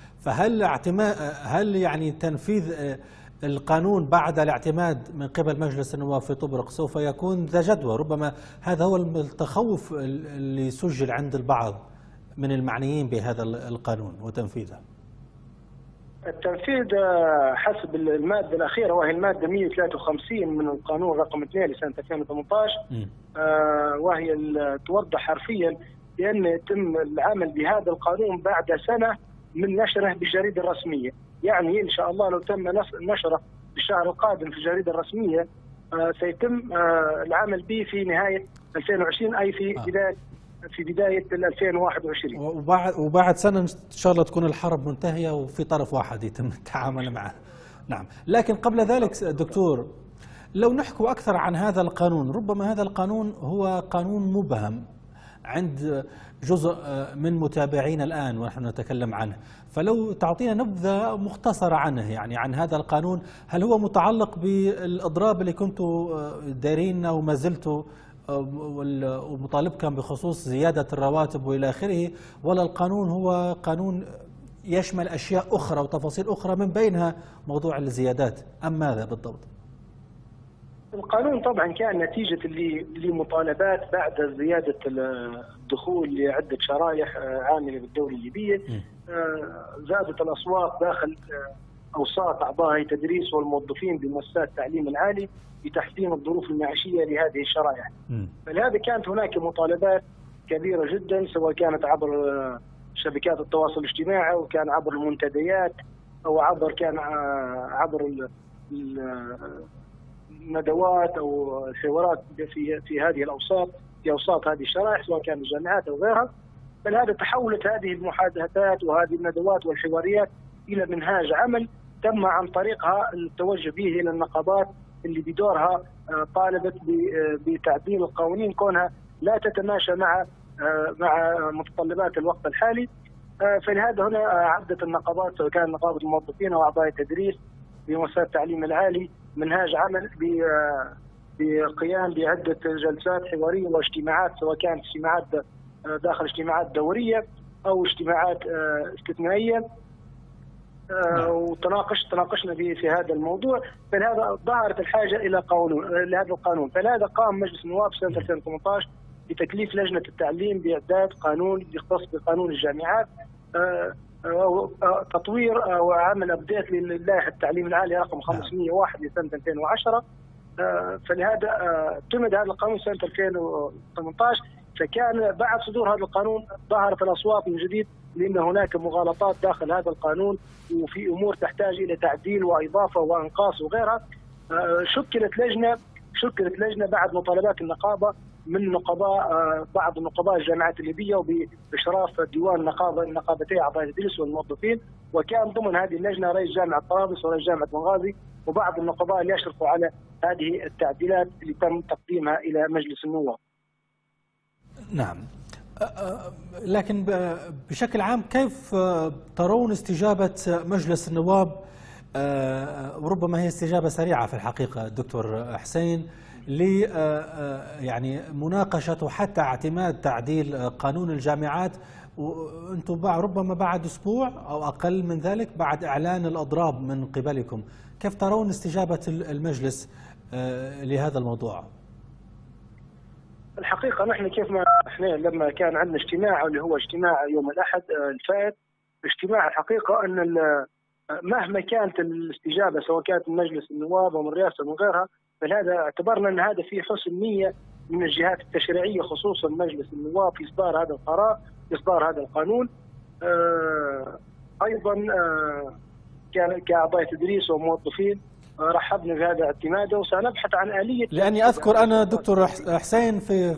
S1: هل يعني تنفيذ القانون بعد الاعتماد من قبل مجلس النواب في طبرق سوف يكون ذا جدوى؟ ربما هذا هو التخوف اللي سجل عند البعض من المعنيين بهذا القانون وتنفيذه.
S6: التنفيذ حسب المادة الأخيرة وهي المادة 153 من القانون رقم 2 لسنة 2018، وهي توضح حرفيا بأن يتم العمل بهذا القانون بعد سنة من نشره بالجريدة الرسمية. يعني إن شاء الله لو تم نشره بالشهر القادم في الجريدة الرسمية سيتم العمل به في نهاية 2020، أي في بداية 2021.
S1: وبعد سنة إن شاء الله تكون الحرب منتهية وفي طرف واحد يتم التعامل معه. نعم، لكن قبل ذلك دكتور لو نحكي أكثر عن هذا القانون، ربما هذا القانون هو قانون مبهم عند جزء من متابعينا الآن ونحن نتكلم عنه، فلو تعطينا نبذة مختصرة عنه، يعني عن هذا القانون. هل هو متعلق بالإضراب اللي كنتوا دارين وما زلتوا ومطالبكم بخصوص زيادة الرواتب وإلى آخره، ولا القانون هو قانون يشمل أشياء أخرى وتفاصيل أخرى من بينها موضوع الزيادات، أم ماذا بالضبط؟
S6: القانون طبعا كان نتيجة لمطالبات بعد زيادة الدخول لعدة شرائح عاملة بالدولة الليبية. زادت الأصوات داخل أوساط أعضاء هيئة التدريس والموظفين بمؤسسات التعليم العالي بتحسين الظروف المعيشية لهذه الشرائح. فلهذا كانت هناك مطالبات كبيرة جدا، سواء كانت عبر شبكات التواصل الاجتماعي أو كان عبر المنتديات أو عبر الندوات أو الحوارات في هذه الأوساط، في أوساط هذه الشرائح سواء كان الجامعات أو غيرها. فلهذا تحولت هذه المحادثات وهذه الندوات والحواريات إلى منهاج عمل تم عن طريقها التوجه به إلى النقابات اللي بدورها طالبت بتعديل القوانين كونها لا تتماشى مع متطلبات الوقت الحالي. فلهذا هنا عدت النقابات سواء كان نقابة الموظفين أو أعضاء التدريس بمؤسسات التعليم العالي منهاج عمل بقيام بعدة جلسات حوارية واجتماعات، سواء كانت اجتماعات داخل اجتماعات دورية أو اجتماعات استثنائية. وتناقشنا في هذا الموضوع. فلهذا ظهرت الحاجة إلى لهذا القانون. فلهذا قام مجلس النواب سنة 2018 بتكليف لجنة التعليم بإعداد قانون يختص بقانون الجامعات، تطوير وعمل أبديت للائحة التعليم العالي رقم 501 لسنة 2010. فلهذا اعتمد هذا القانون سنة 2018. فكان بعد صدور هذا القانون ظهرت الأصوات من جديد لأن هناك مغالطات داخل هذا القانون وفي أمور تحتاج إلى تعديل وإضافة وإنقاص وغيرها. شكلت لجنة بعد مطالبات النقابة من بعض النقباء الجامعات الليبية وبإشراف ديوان نقابتي أعضاء التدريس والموظفين، وكان ضمن هذه اللجنة رئيس جامعة طرابلس ورئيس جامعة بنغازي وبعض النقباء اللي يشرفوا على هذه التعديلات اللي تم تقديمها إلى مجلس النواب.
S1: نعم، لكن بشكل عام كيف ترون استجابة مجلس النواب، وربما هي استجابة سريعة في الحقيقة دكتور حسين، يعني مناقشة وحتى اعتماد تعديل قانون الجامعات، وانتم ربما بعد أسبوع أو أقل من ذلك بعد إعلان الأضراب من قبلكم، كيف ترون استجابة المجلس لهذا الموضوع؟
S6: الحقيقه نحن كيف ما احنا لما كان عندنا اجتماع اللي هو اجتماع يوم الاحد الفائت، اجتماع الحقيقه ان مهما كانت الاستجابه سواء كانت من مجلس النواب او من الرئاسه ومن غيرها، فهذا اعتبرنا ان هذا في حسن نيه من الجهات التشريعيه خصوصا مجلس النواب في اصدار هذا القرار، في اصدار هذا القانون. ايضا كاعضاء تدريس وموظفين رحبنا بهذا اعتماده، وسنبحث عن آلية.
S1: لأني أذكر أنا دكتور حسين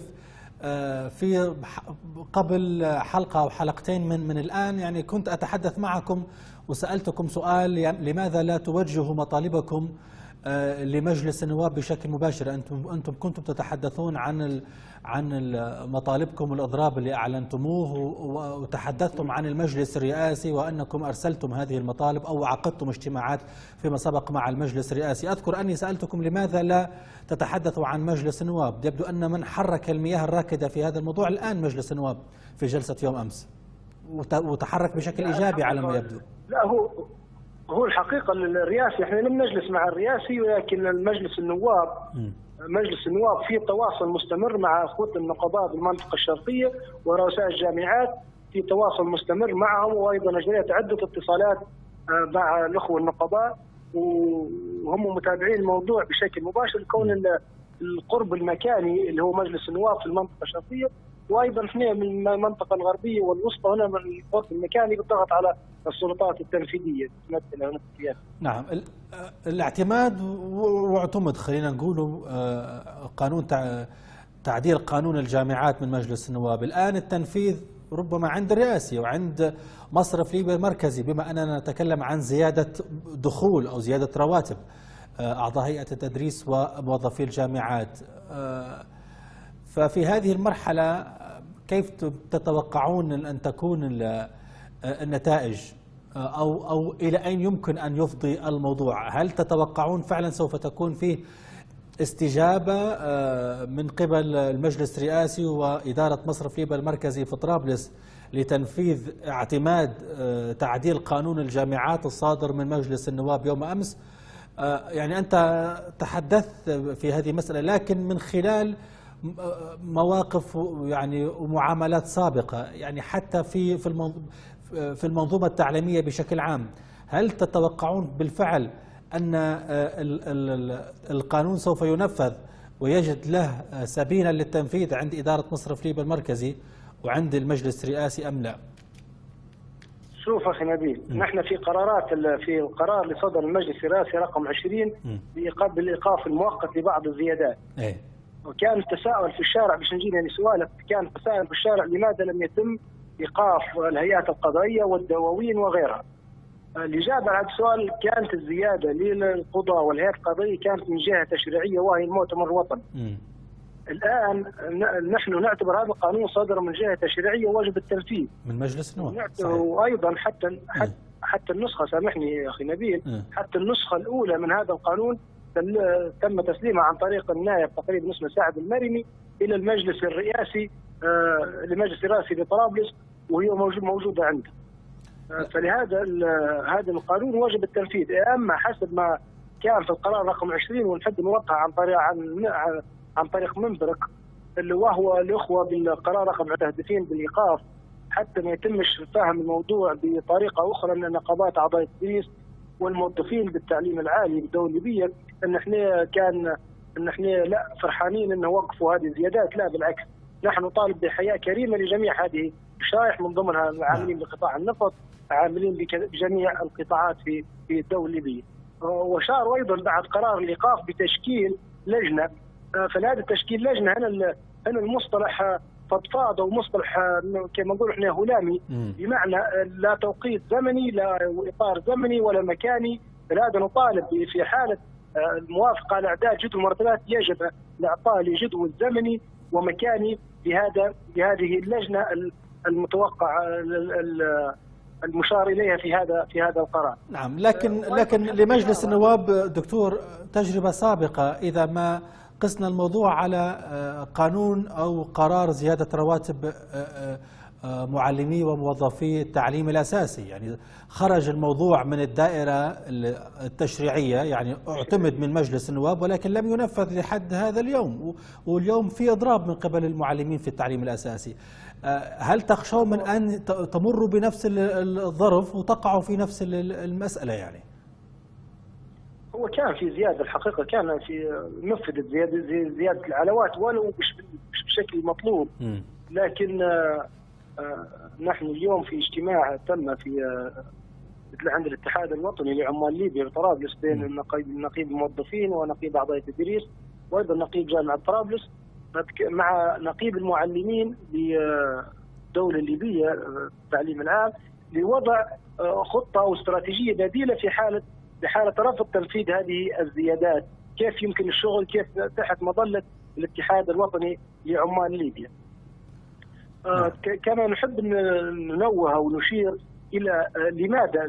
S1: في قبل حلقة أو حلقتين من الآن يعني كنت أتحدث معكم وسألتكم سؤال لماذا لا توجهوا مطالبكم لمجلس النواب بشكل مباشر. أنتم كنتم تتحدثون عن مطالبكم والإضراب اللي أعلنتموه، وتحدثتم عن المجلس الرئاسي وأنكم أرسلتم هذه المطالب أو عقدتم اجتماعات فيما سبق مع المجلس الرئاسي. أذكر أني سألتكم لماذا لا تتحدثوا عن مجلس النواب. يبدو أن من حرك المياه الراكدة في هذا الموضوع الآن مجلس النواب في جلسة يوم أمس، وتحرك بشكل إيجابي على ما يبدو.
S6: لا هو الحقيقة الرئاسي احنا لم نجلس مع الرئاسي، ولكن مجلس النواب في تواصل مستمر مع اخوة النقباء بالمنطقة الشرقية ورؤساء الجامعات، في تواصل مستمر معهم، وايضا اجريت عدة اتصالات مع الاخوة النقباء وهم متابعين الموضوع بشكل مباشر، كون القرب المكاني اللي هو مجلس النواب في المنطقة الشرقية، وايضا احنا من المنطقه الغربيه والوسطى هنا من القرب المكاني بالضغط على السلطات التنفيذيه تمثل هنا في.
S1: نعم، الاعتماد واعتمد خلينا نقول قانون تعديل قانون الجامعات من مجلس النواب، الان التنفيذ ربما عند الرئاسي وعند مصرف ليبيا المركزي، بما اننا نتكلم عن زياده دخول او زياده رواتب اعضاء هيئه التدريس وموظفي الجامعات. ففي هذه المرحلة كيف تتوقعون أن تكون النتائج أو إلى أين يمكن أن يفضي الموضوع؟ هل تتوقعون فعلا سوف تكون فيه استجابة من قبل المجلس الرئاسي وإدارة مصرف ليبيا المركزي في طرابلس لتنفيذ اعتماد تعديل قانون الجامعات الصادر من مجلس النواب يوم أمس؟ يعني أنت تحدثت في هذه المسألة، لكن من خلال مواقف يعني ومعاملات سابقة، يعني حتى في المنظومة التعليمية بشكل عام، هل تتوقعون بالفعل أن القانون سوف ينفذ ويجد له سبيلا للتنفيذ عند إدارة مصرف ليبيا المركزي وعند المجلس الرئاسي أم لا؟
S6: شوف أخي نبيل، نحن في القرار اللي صدر المجلس الرئاسي رقم 20 بالإيقاف المؤقت لبعض الزيادات. وكان التساؤل في الشارع، باش نجي يعني سؤالك، كان التساؤل في الشارع لماذا لم يتم ايقاف الهيئات القضائيه والدواوين وغيرها. الاجابه على السؤال كانت الزياده للقضاء والهيئات القضائيه كانت من جهه تشريعيه وهي المؤتمر الوطني. الان نحن نعتبر هذا القانون صادر من جهه تشريعيه وواجب التنفيذ من
S1: مجلس النواب.
S6: وايضا حتى النسخه، سامحني يا اخي نبيل، حتى النسخه الاولى من هذا القانون تم تسليمها عن طريق النائب تقريبا اسمه سعد المرمي الى المجلس الرئاسي لمجلس الرئاسي بطرابلس، وهي موجوده عنده. فلهذا هذا القانون واجب التنفيذ، اما حسب ما كان في القرار رقم 20 ونحب نوقع عن طريق منبرك اللي وهو الاخوه بالقرار رقم متهدفين بالايقاف حتى ما يتمش فهم الموضوع بطريقه اخرى، ان نقابات اعضاء التدريس والموظفين بالتعليم العالي بالدوله الليبيه ان احنا لا فرحانين انه وقفوا هذه الزيادات، لا بالعكس، نحن نطالب بحياه كريمه لجميع هذه الشرائح، من ضمنها العاملين بقطاع النفط، عاملين بجميع القطاعات في الدوله الليبيه. وشاروا ايضا بعد قرار الايقاف بتشكيل لجنه، فلهذا تشكيل لجنه هنا المصطلح فضفاضه ومصطلح كما نقول احنا هلامي، بمعنى لا توقيت زمني لا اطار زمني ولا مكاني. فلهذا نطالب في حاله الموافقه على اعداد جدول المرتبات يجب الاعطاء لجدول زمني ومكاني بهذه اللجنه المتوقع المشار اليها في هذا القرار.
S1: نعم، لكن لمجلس النواب دكتور تجربه سابقه، اذا ما قسنا الموضوع على قانون او قرار زياده رواتب معلمي وموظفي التعليم الأساسي. يعني خرج الموضوع من الدائرة التشريعية، يعني اعتمد من مجلس النواب ولكن لم ينفذ لحد هذا اليوم، واليوم في إضراب من قبل المعلمين في التعليم الأساسي. هل تخشون من أن تمروا بنفس الظرف وتقعوا في نفس المسألة؟ يعني
S6: هو كان في زيادة الحقيقة، كان في نفذت زيادة العلاوات ولو مش بشكل مطلوب، لكن نحن اليوم في اجتماع تم في عند الاتحاد الوطني لعمال ليبيا بطرابلس بين نقيب الموظفين ونقيب أعضاء التدريس وأيضا نقيب جامعة طرابلس مع نقيب المعلمين للدولة الليبية التعليم العام لوضع خطة واستراتيجية بديلة في حالة رفض تنفيذ هذه الزيادات. كيف يمكن الشغل كيف تحت مظلة الاتحاد الوطني لعمال ليبيا. كما نحب ننوه ونشير إلى لماذا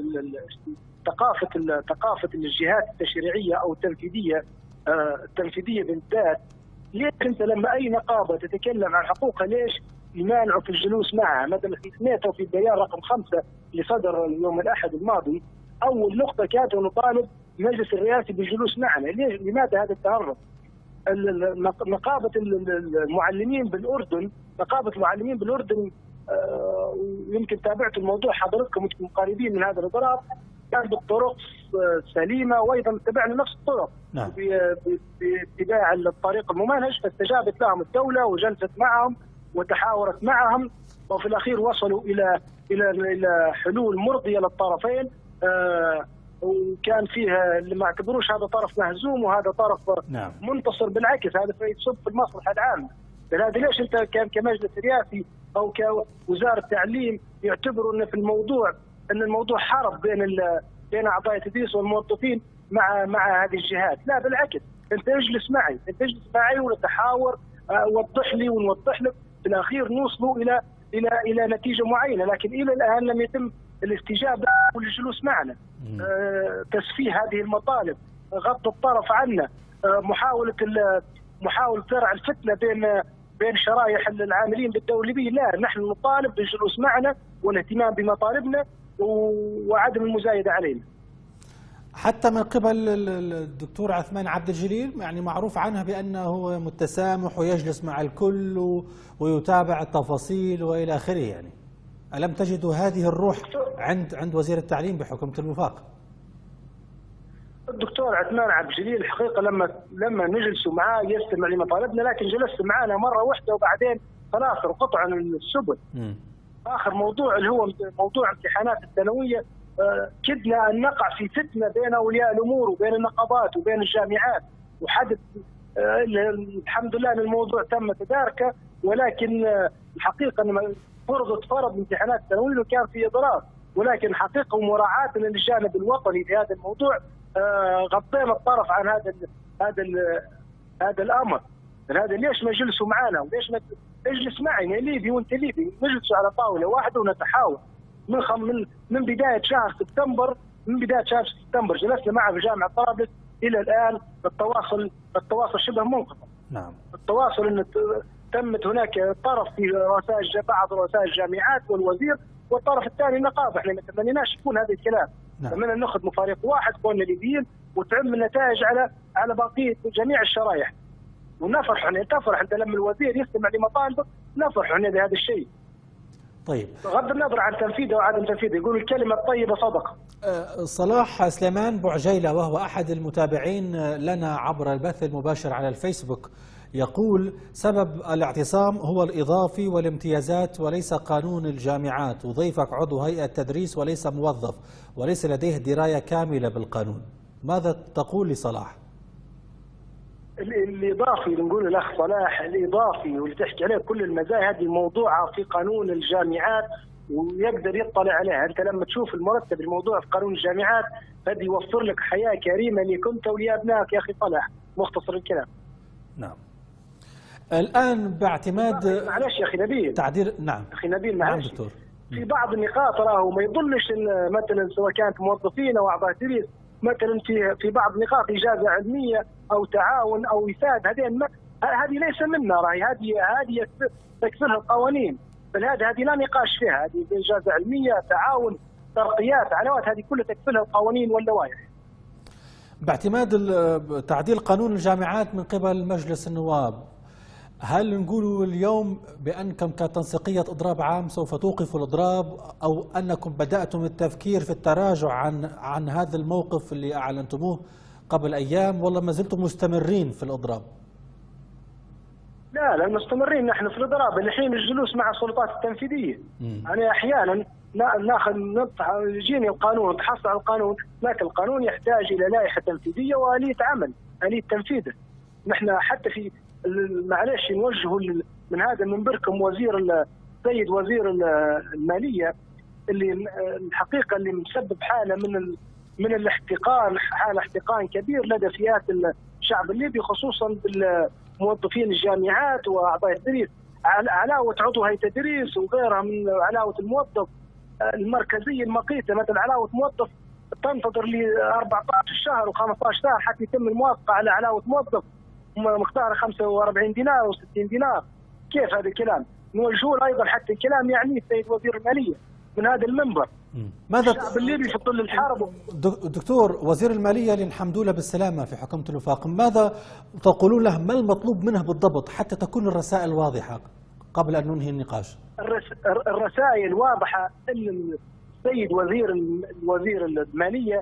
S6: ثقافة الجهات التشريعية أو التنفيذية بالذات. ليش أنت لما أي نقابة تتكلم عن حقوقها ليش يمانعوا في الجلوس معها؟ مثلا سمعته في البيان رقم 5 اللي صدر يوم الأحد الماضي، أول نقطة كانت نطالب المجلس الرئاسي بالجلوس معنا. لماذا هذا التهرب؟ نقابة المعلمين بالأردن يمكن تابعتوا الموضوع حضرتكم انتم قريبين من هذا الإضراب، كان بالطرق سليمة وأيضا اتبعنا نفس الطرق باتباع الطريق الممنهج، فاستجابت لهم الدولة وجلست معهم وتحاورت معهم وفي الأخير وصلوا إلى حلول مرضية للطرفين. وكان فيها اللي ما اعتبروش هذا طرف مهزوم وهذا طرف منتصر، بالعكس هذا يصب في المصلحة العامة. هذا ليش انت كمجلس رئاسي او كوزارة تعليم يعتبروا ان الموضوع حرب بين اعضاء التدريس والموظفين مع هذه الجهات؟ لا بالعكس، انت اجلس معي ونتحاور، وضح لي ونوضح لك، في الاخير نوصلوا الى نتيجة معينة. لكن الى الان لم يتم الاستجابة والجلوس معنا. تسفيه هذه المطالب، غض الطرف عنا، محاولة زرع الفتنة بين شرائح العاملين بالدولة الليبية. لا، نحن نطالب بالجلوس معنا والاهتمام بمطالبنا وعدم المزايدة علينا.
S1: حتى من قبل الدكتور عثمان عبد الجليل، يعني معروف عنه بأنه متسامح ويجلس مع الكل ويتابع التفاصيل وإلى آخره. يعني ألم تجدوا هذه الروح عند وزير التعليم بحكومة الوفاق؟
S6: الدكتور عثمان عبد الجليل الحقيقة لما نجلسوا معاه يستمع لمطالبنا، لكن جلس معنا مرة واحدة وبعدين خلاص انقطع عن السبل. آخر موضوع اللي هو موضوع امتحانات الثانوية، كدنا أن نقع في فتنة بين أولياء الأمور وبين النقابات وبين الجامعات، وحدث الحمد لله أن الموضوع تم تداركه، ولكن الحقيقة أن فرض امتحانات الثانوية وكان في إضرار، ولكن الحقيقة ومراعاة للجانب الوطني في هذا الموضوع غطينا الطرف عن هذا الأمر. هذا ليش ما جلسوا معنا وليش ما اجلس معي يا ليبي وانت ليبي، نجلسوا على طاولة واحدة ونتحاور. من بداية شهر سبتمبر جلسنا معه في جامعة طرابلس إلى الآن التواصل شبه منقطع.
S1: نعم.
S6: التواصل أن تمت هناك طرف في بعض رؤساء الجامعات والوزير، والطرف الثاني النقابة. احنا ما تمنيناش يكون هذا الكلام. تمنى ناخذ مفارق واحد كون ليبيين وتعم النتائج على بقية جميع الشرائح، ونفرح تفرح انت لما الوزير يستمع لمطالبك، نفرح بهذا الشيء.
S1: طيب،
S6: بغض النظر عن تنفيذه وعدم تنفيذه، يقول الكلمة الطيبة صدقة.
S1: صلاح سليمان بوعجيلة وهو أحد المتابعين لنا عبر البث المباشر على الفيسبوك يقول: سبب الاعتصام هو الإضافي والامتيازات وليس قانون الجامعات، وضيفك عضو هيئة تدريس وليس موظف وليس لديه دراية كاملة بالقانون. ماذا تقول لصلاح؟
S6: الإضافي اللي نقول الأخ صلاح، الإضافي واللي تحكي عليه كل المزايا هذه موضوعة في قانون الجامعات ويقدر يطلع عليها. أنت لما تشوف المرتب الموضوع في قانون الجامعات هذا يوفر لك حياة كريمة لك أنت ولأبنائك يا أخي صلاح. مختصر الكلام.
S1: نعم. الآن باعتماد
S6: معلش يا أخي نبيل
S1: تعديل. نعم
S6: أخي نبيل معلش.
S1: دكتور،
S6: في بعض النقاط راهو ما يظلش مثلا سواء كانت موظفين أو أعضاء تدريس مثلا في بعض النقاط إجازة علمية أو تعاون أو إفادة، هذه ليس منا راهي، هذه تكسرها القوانين. هذه لا نقاش فيها، هذه إنجاز علمية، تعاون، ترقيات، علاوات، هذه كلها تكفلها القوانين واللوائح.
S1: باعتماد تعديل قانون الجامعات من قبل مجلس النواب، هل نقول اليوم بأنكم كتنسيقية إضراب عام سوف توقفوا الإضراب، أو أنكم بدأتم التفكير في التراجع عن هذا الموقف اللي أعلنتموه قبل أيام، ولا ما زلتم مستمرين في الإضراب؟
S6: لا مستمرين نحن في الإضراب الحين، الجلوس مع السلطات التنفيذية. أنا أحيانا يجيني القانون، تحصل على القانون، لكن القانون يحتاج إلى لائحة تنفيذية وآلية عمل، آلية تنفيذه. نحن حتى في معلش نوجهوا من هذا منبركم السيد وزير المالية اللي الحقيقة اللي مسبب حالة من الاحتقان، حالة احتقان كبير لدى فئات الشعب الليبي، خصوصا بالموظفين الجامعات وأعضاء التدريس، علاوة عضو هيئة التدريس وغيرها من علاوة الموظف المركزية المقيتة. مثل علاوة موظف تنتظر ل 14 شهر و15 شهر حتى يتم الموافقة على علاوة موظف مقدارها 45 دينار و60 دينار. كيف هذا الكلام؟ نوجهوا ايضا حتى الكلام يعني السيد وزير الماليه من هذا المنبر.
S1: ماذا
S6: الشعب الليبي في ظل الحرب.
S1: دكتور وزير الماليه اللي نحمدوا له بالسلامه في حكومه الوفاق، ماذا تقولون له؟ ما المطلوب منه بالضبط حتى تكون الرسائل واضحه قبل ان ننهي النقاش؟
S6: الرسائل واضحه ان السيد وزير الماليه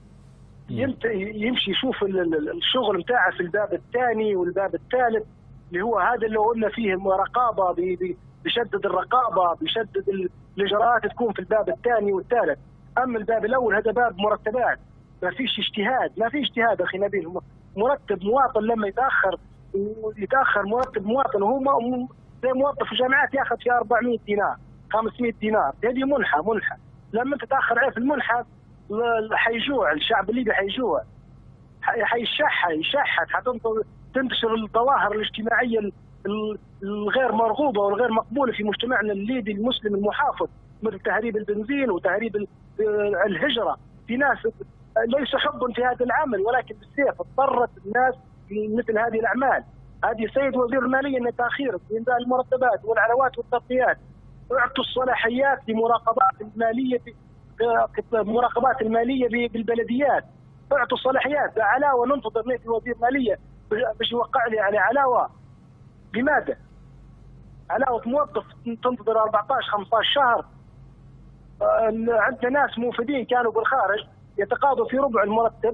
S6: يمشي يشوف الشغل نتاعه في الباب الثاني والباب الثالث، اللي هو هذا اللي قلنا فيه رقابه، بيشدد الرقابه، بيشدد الاجراءات تكون في الباب الثاني والثالث. اما الباب الاول هذا باب مرتبات، ما فيش اجتهاد، ما في اجتهاد اخي نبيل. مرتب مواطن لما يتاخر مرتب مواطن، وهو زي موظف في الجامعات ياخذ في 400 دينار 500 دينار، هذه منحه. لما تتاخر عليه في المنحه حيجوع الشعب الليبي، حيجوع، يشحت، حتنتشر الظواهر الاجتماعيه الغير مرغوبه والغير مقبوله في مجتمعنا الليبي المسلم المحافظ، مثل تهريب البنزين وتهريب الهجره. في ناس ليس حبا في هذا العمل، ولكن بالسيف اضطرت الناس مثل هذه الاعمال. هذه السيد وزير الماليه ان تاخير في انزال المرتبات والعلاوات والترقيات، اعطوا الصلاحيات لمراقبات الماليه بالبلديات، اعطوا الصلاحيات. علاوه ننتظر نادي وزير ماليه باش يوقع لي على علاوه. لماذا؟ علاوه موظف تنتظر 14-15 شهر. عندنا ناس موفدين كانوا بالخارج يتقاضوا في ربع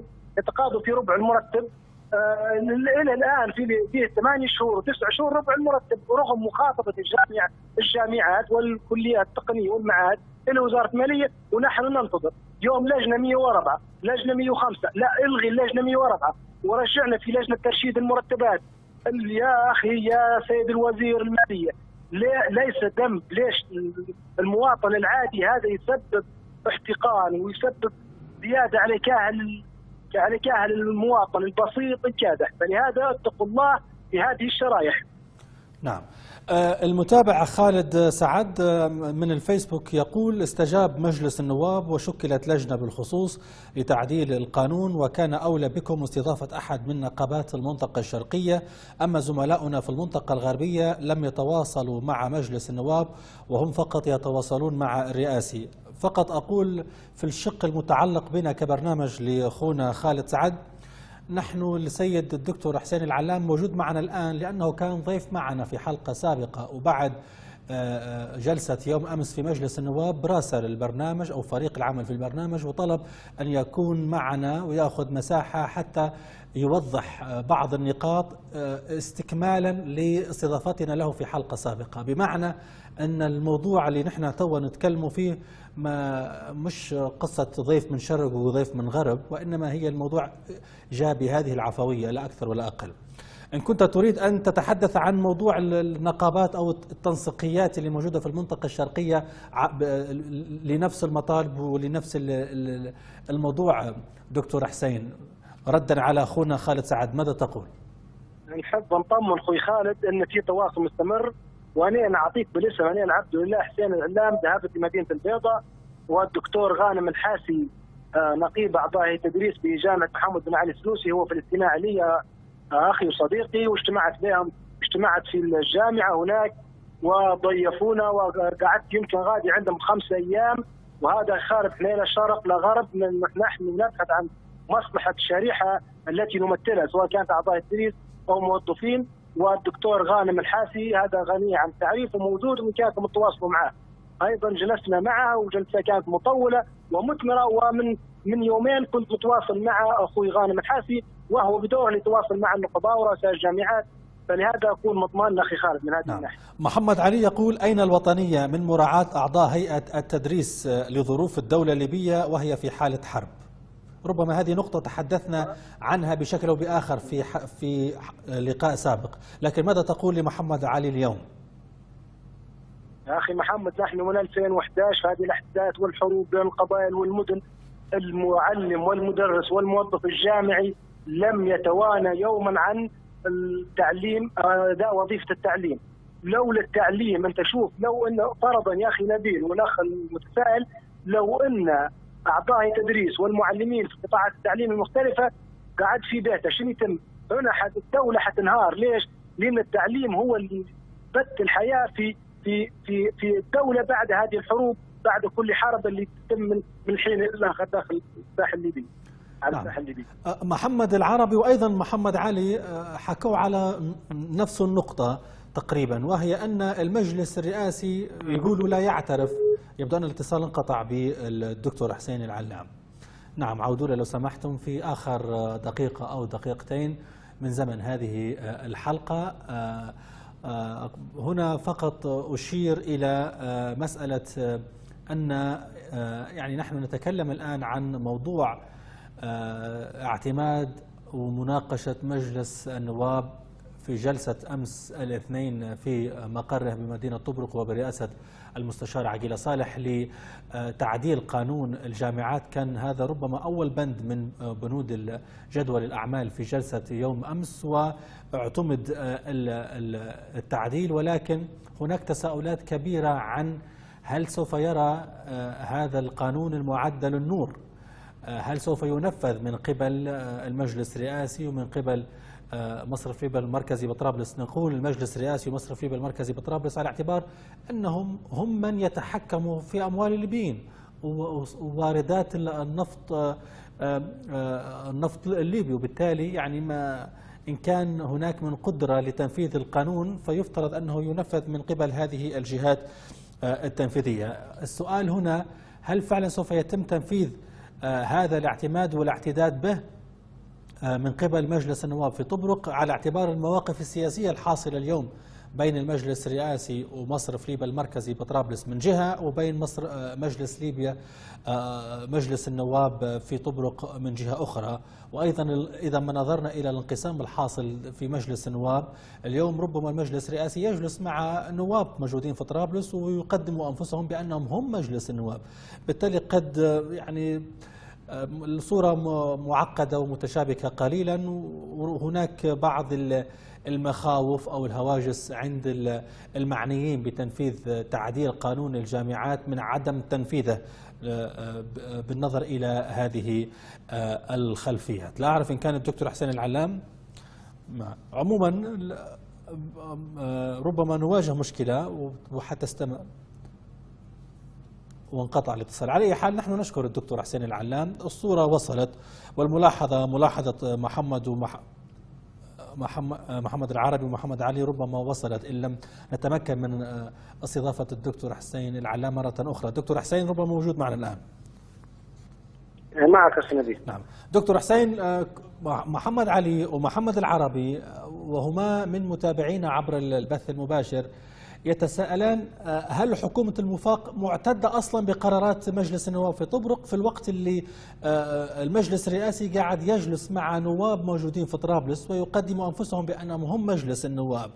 S6: المرتب، الى الان فيه 8 شهور و9 شهور ربع المرتب، رغم مخاطبه الجامعات والكليات التقنيه والمعاهد الى وزاره الماليه، ونحن ننتظر. يوم لجنه 104 لجنه 105، لا الغي اللجنه 104 ورجعنا في لجنه ترشيد المرتبات. يا اخي يا سيد الوزير الماليه، ليس ذنب، ليش المواطن العادي هذا يسبب احتقان ويسبب زياده على كاهل المواطن البسيط الكادح؟ فلهذا اتقوا الله في هذه الشرائح.
S1: نعم. المتابع خالد سعد من الفيسبوك يقول: استجاب مجلس النواب وشكلت لجنة بالخصوص لتعديل القانون، وكان أولى بكم استضافة أحد من نقابات المنطقة الشرقية، أما زملاؤنا في المنطقة الغربية لم يتواصلوا مع مجلس النواب وهم فقط يتواصلون مع الرئاسي. فقط أقول في الشق المتعلق بنا كبرنامج لأخونا خالد سعد، نحن السيد الدكتور حسين العلام موجود معنا الآن لأنه كان ضيف معنا في حلقة سابقة، وبعد جلسة يوم أمس في مجلس النواب راسل البرنامج أو فريق العمل في البرنامج وطلب أن يكون معنا ويأخذ مساحة حتى يوضح بعض النقاط استكمالا لاستضافتنا له في حلقة سابقة. بمعنى أن الموضوع اللي نحن توا نتكلموا فيه ما مش قصة ضيف من شرق وضيف من غرب، وإنما هي الموضوع جاء بهذه العفوية لا أكثر ولا أقل. إن كنت تريد أن تتحدث عن موضوع النقابات أو التنسيقيات اللي موجودة في المنطقة الشرقية لنفس المطالب ولنفس الموضوع، دكتور حسين، ردا على أخونا خالد سعد، ماذا تقول؟
S6: نحب نطمن أخوي خالد أن في تواصل مستمر، وأنا نعطيك بالاسم، أنا عبد الله حسين العلام، ذهبت لمدينة البيضاء، والدكتور غانم الحاسي نقيب أعضاء التدريس بجامعة محمد بن علي السلوسي، هو في الاستماع لي أخي وصديقي، واجتمعت في الجامعة هناك وضيفونا، وقعدت يمكن غادي عندهم 5 أيام، وهذا خارج ليلة شرق لغرب. نحن نبحث عن مصلحة الشريحة التي نمثلها، سواء كانت أعضاء التدريس أو موظفين. والدكتور غانم الحاسي هذا غني عن التعريف وموجود، وكانوا متواصلوا معه. أيضا جلسنا معه، وجلسة كانت مطولة ومثمرة، ومن يومين كنت متواصل مع أخوي غانم الحاسي، وهو بدوره يتواصل مع النقباء ورؤساء الجامعات. فلهذا أكون مضمان أخي خالد من هذه الناحية.
S1: محمد علي يقول: أين الوطنية من مراعاة أعضاء هيئة التدريس لظروف الدولة الليبية وهي في حالة حرب؟ ربما هذه نقطة تحدثنا عنها بشكل أو بآخر في لقاء سابق، لكن ماذا تقول لمحمد علي اليوم؟
S6: يا أخي محمد، نحن من 2011 هذه الأحداث والحروب بين القبائل والمدن، المعلم والمدرس والموظف الجامعي لم يتوانى يوما عن التعليم، أداء وظيفة التعليم. لولا التعليم، أنت شوف، لو أن فرضا يا أخي نبيل والأخ المتسائل، لو أن أعضاء التدريس والمعلمين في قطاعات التعليم المختلفة قاعد في بيته، شنو يتم؟ هنا الدولة حتنهار. ليش؟ لأن التعليم هو اللي بث الحياة في الدولة بعد هذه الحروب، بعد كل حرب اللي تتم من حين داخل الساحل الليبي. على الساحل الليبي.
S1: محمد العربي وأيضا محمد علي حكوا على نفس النقطة تقريبا، وهي أن المجلس الرئاسي يقولوا لا يعترف. يبدو أن الاتصال انقطع بالدكتور حسين العلام. نعم، عودوا لو سمحتم في آخر دقيقة أو دقيقتين من زمن هذه الحلقة. هنا فقط أشير إلى مسألة أن يعني نحن نتكلم الآن عن موضوع اعتماد ومناقشة مجلس النواب في جلسة أمس الاثنين في مقره بمدينة طبرق وبرئاسة المستشار عقيلة صالح لتعديل قانون الجامعات. كان هذا ربما أول بند من بنود جدول الأعمال في جلسة يوم أمس، واعتمد التعديل، ولكن هناك تساؤلات كبيرة عن هل سوف يرى هذا القانون المعدل النور، هل سوف ينفذ من قبل المجلس الرئاسي ومن قبل مصرف ليبيا المركزي بطرابلس. نقول المجلس الرئاسي ومصرف ليبيا المركزي بطرابلس على اعتبار أنهم هم من يتحكموا في أموال الليبيين وواردات النفط الليبي، وبالتالي يعني ما إن كان هناك من قدرة لتنفيذ القانون فيفترض أنه ينفذ من قبل هذه الجهات التنفيذية. السؤال هنا: هل فعلا سوف يتم تنفيذ هذا الاعتماد والاعتداد به من قبل مجلس النواب في طبرق، على اعتبار المواقف السياسية الحاصلة اليوم بين المجلس الرئاسي ومصرف ليبيا المركزي بطرابلس من جهة، وبين مجلس ليبيا مجلس النواب في طبرق من جهة أخرى؟ وأيضا إذا ما نظرنا إلى الانقسام الحاصل في مجلس النواب اليوم، ربما المجلس الرئاسي يجلس مع نواب موجودين في طرابلس ويقدموا أنفسهم بأنهم هم مجلس النواب، بالتالي قد يعني الصورة معقدة ومتشابكة قليلا، وهناك بعض المخاوف أو الهواجس عند المعنيين بتنفيذ تعديل قانون الجامعات من عدم تنفيذه بالنظر إلى هذه الخلفيات. لا أعرف إن كان الدكتور حسين العلام. عموما ربما نواجه مشكلة وحتى استمع وانقطع الاتصال. على أي حال نحن نشكر الدكتور حسين العلام. الصورة وصلت، والملاحظة ملاحظة محمد العربي ومحمد علي ربما وصلت إن لم نتمكن من استضافة الدكتور حسين العلام مرة أخرى. دكتور حسين ربما موجود معنا الآن.
S6: معك أخي نبيل.
S1: نعم دكتور حسين، محمد علي ومحمد العربي وهما من متابعينا عبر البث المباشر يتساءلان: هل حكومة الوفاق معتدة أصلا بقرارات مجلس النواب في طبرق في الوقت اللي المجلس الرئاسي قاعد يجلس مع نواب موجودين في طرابلس ويقدموا أنفسهم بأنهم هم مجلس النواب؟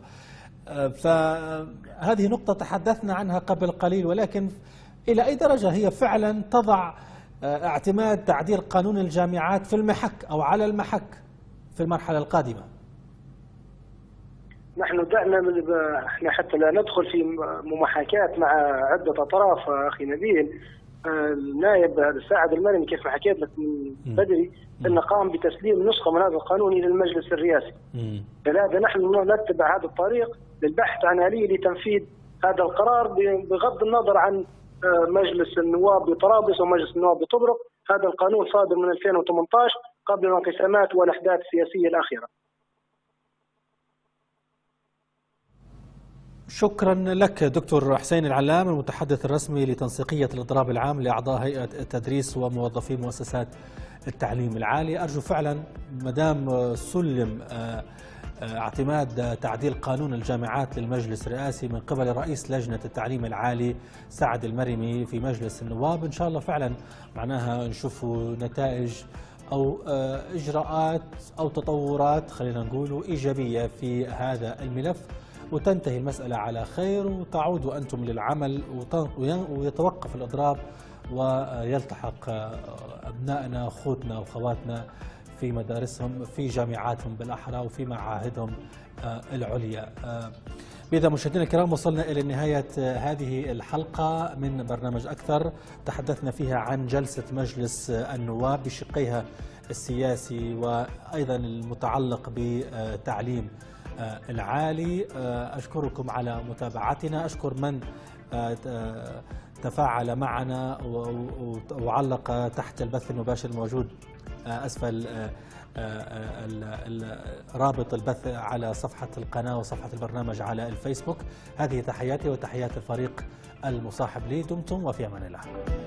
S1: فهذه نقطة تحدثنا عنها قبل قليل، ولكن إلى أي درجة هي فعلا تضع اعتماد تعديل قانون الجامعات في المحك أو على المحك في المرحلة القادمة؟
S6: نحن دعنا احنا حتى لا ندخل في مماحكات مع عدة أطراف أخي نبيل. النائب سعد المرني كيف ما حكيت لك من بدري أنه قام بتسليم نسخة من هذا القانون إلى المجلس الرئاسي. فلهذا نحن نتبع هذا الطريق للبحث عن آلية لتنفيذ هذا القرار بغض النظر عن مجلس النواب بطرابلس ومجلس النواب بطبرق. هذا القانون صادر من 2018 قبل الانقسامات والأحداث السياسية الأخيرة.
S1: شكرا لك دكتور حسين العلام، المتحدث الرسمي لتنسيقية الإضراب العام لأعضاء هيئة التدريس وموظفي مؤسسات التعليم العالي. أرجو فعلا مدام سلم اعتماد تعديل قانون الجامعات للمجلس الرئاسي من قبل رئيس لجنة التعليم العالي سعد المرمي في مجلس النواب، إن شاء الله فعلا معناها نشوفوا نتائج أو إجراءات أو تطورات خلينا نقول إيجابية في هذا الملف، وتنتهي المسألة على خير وتعودوا أنتم للعمل ويتوقف الإضراب ويلتحق أبنائنا أخوتنا وخواتنا في مدارسهم في جامعاتهم بالأحرى وفي معاهدهم العليا. بإذا مشاهدينا الكرام وصلنا إلى نهاية هذه الحلقة من برنامج أكثر، تحدثنا فيها عن جلسة مجلس النواب بشقيها السياسي وأيضا المتعلق بتعليم العالي. أشكركم على متابعتنا، أشكر من تفاعل معنا وعلق تحت البث المباشر الموجود أسفل رابط البث على صفحة القناة وصفحة البرنامج على الفيسبوك. هذه تحياتي وتحيات الفريق المصاحب لي، دمتم وفي أمان الله.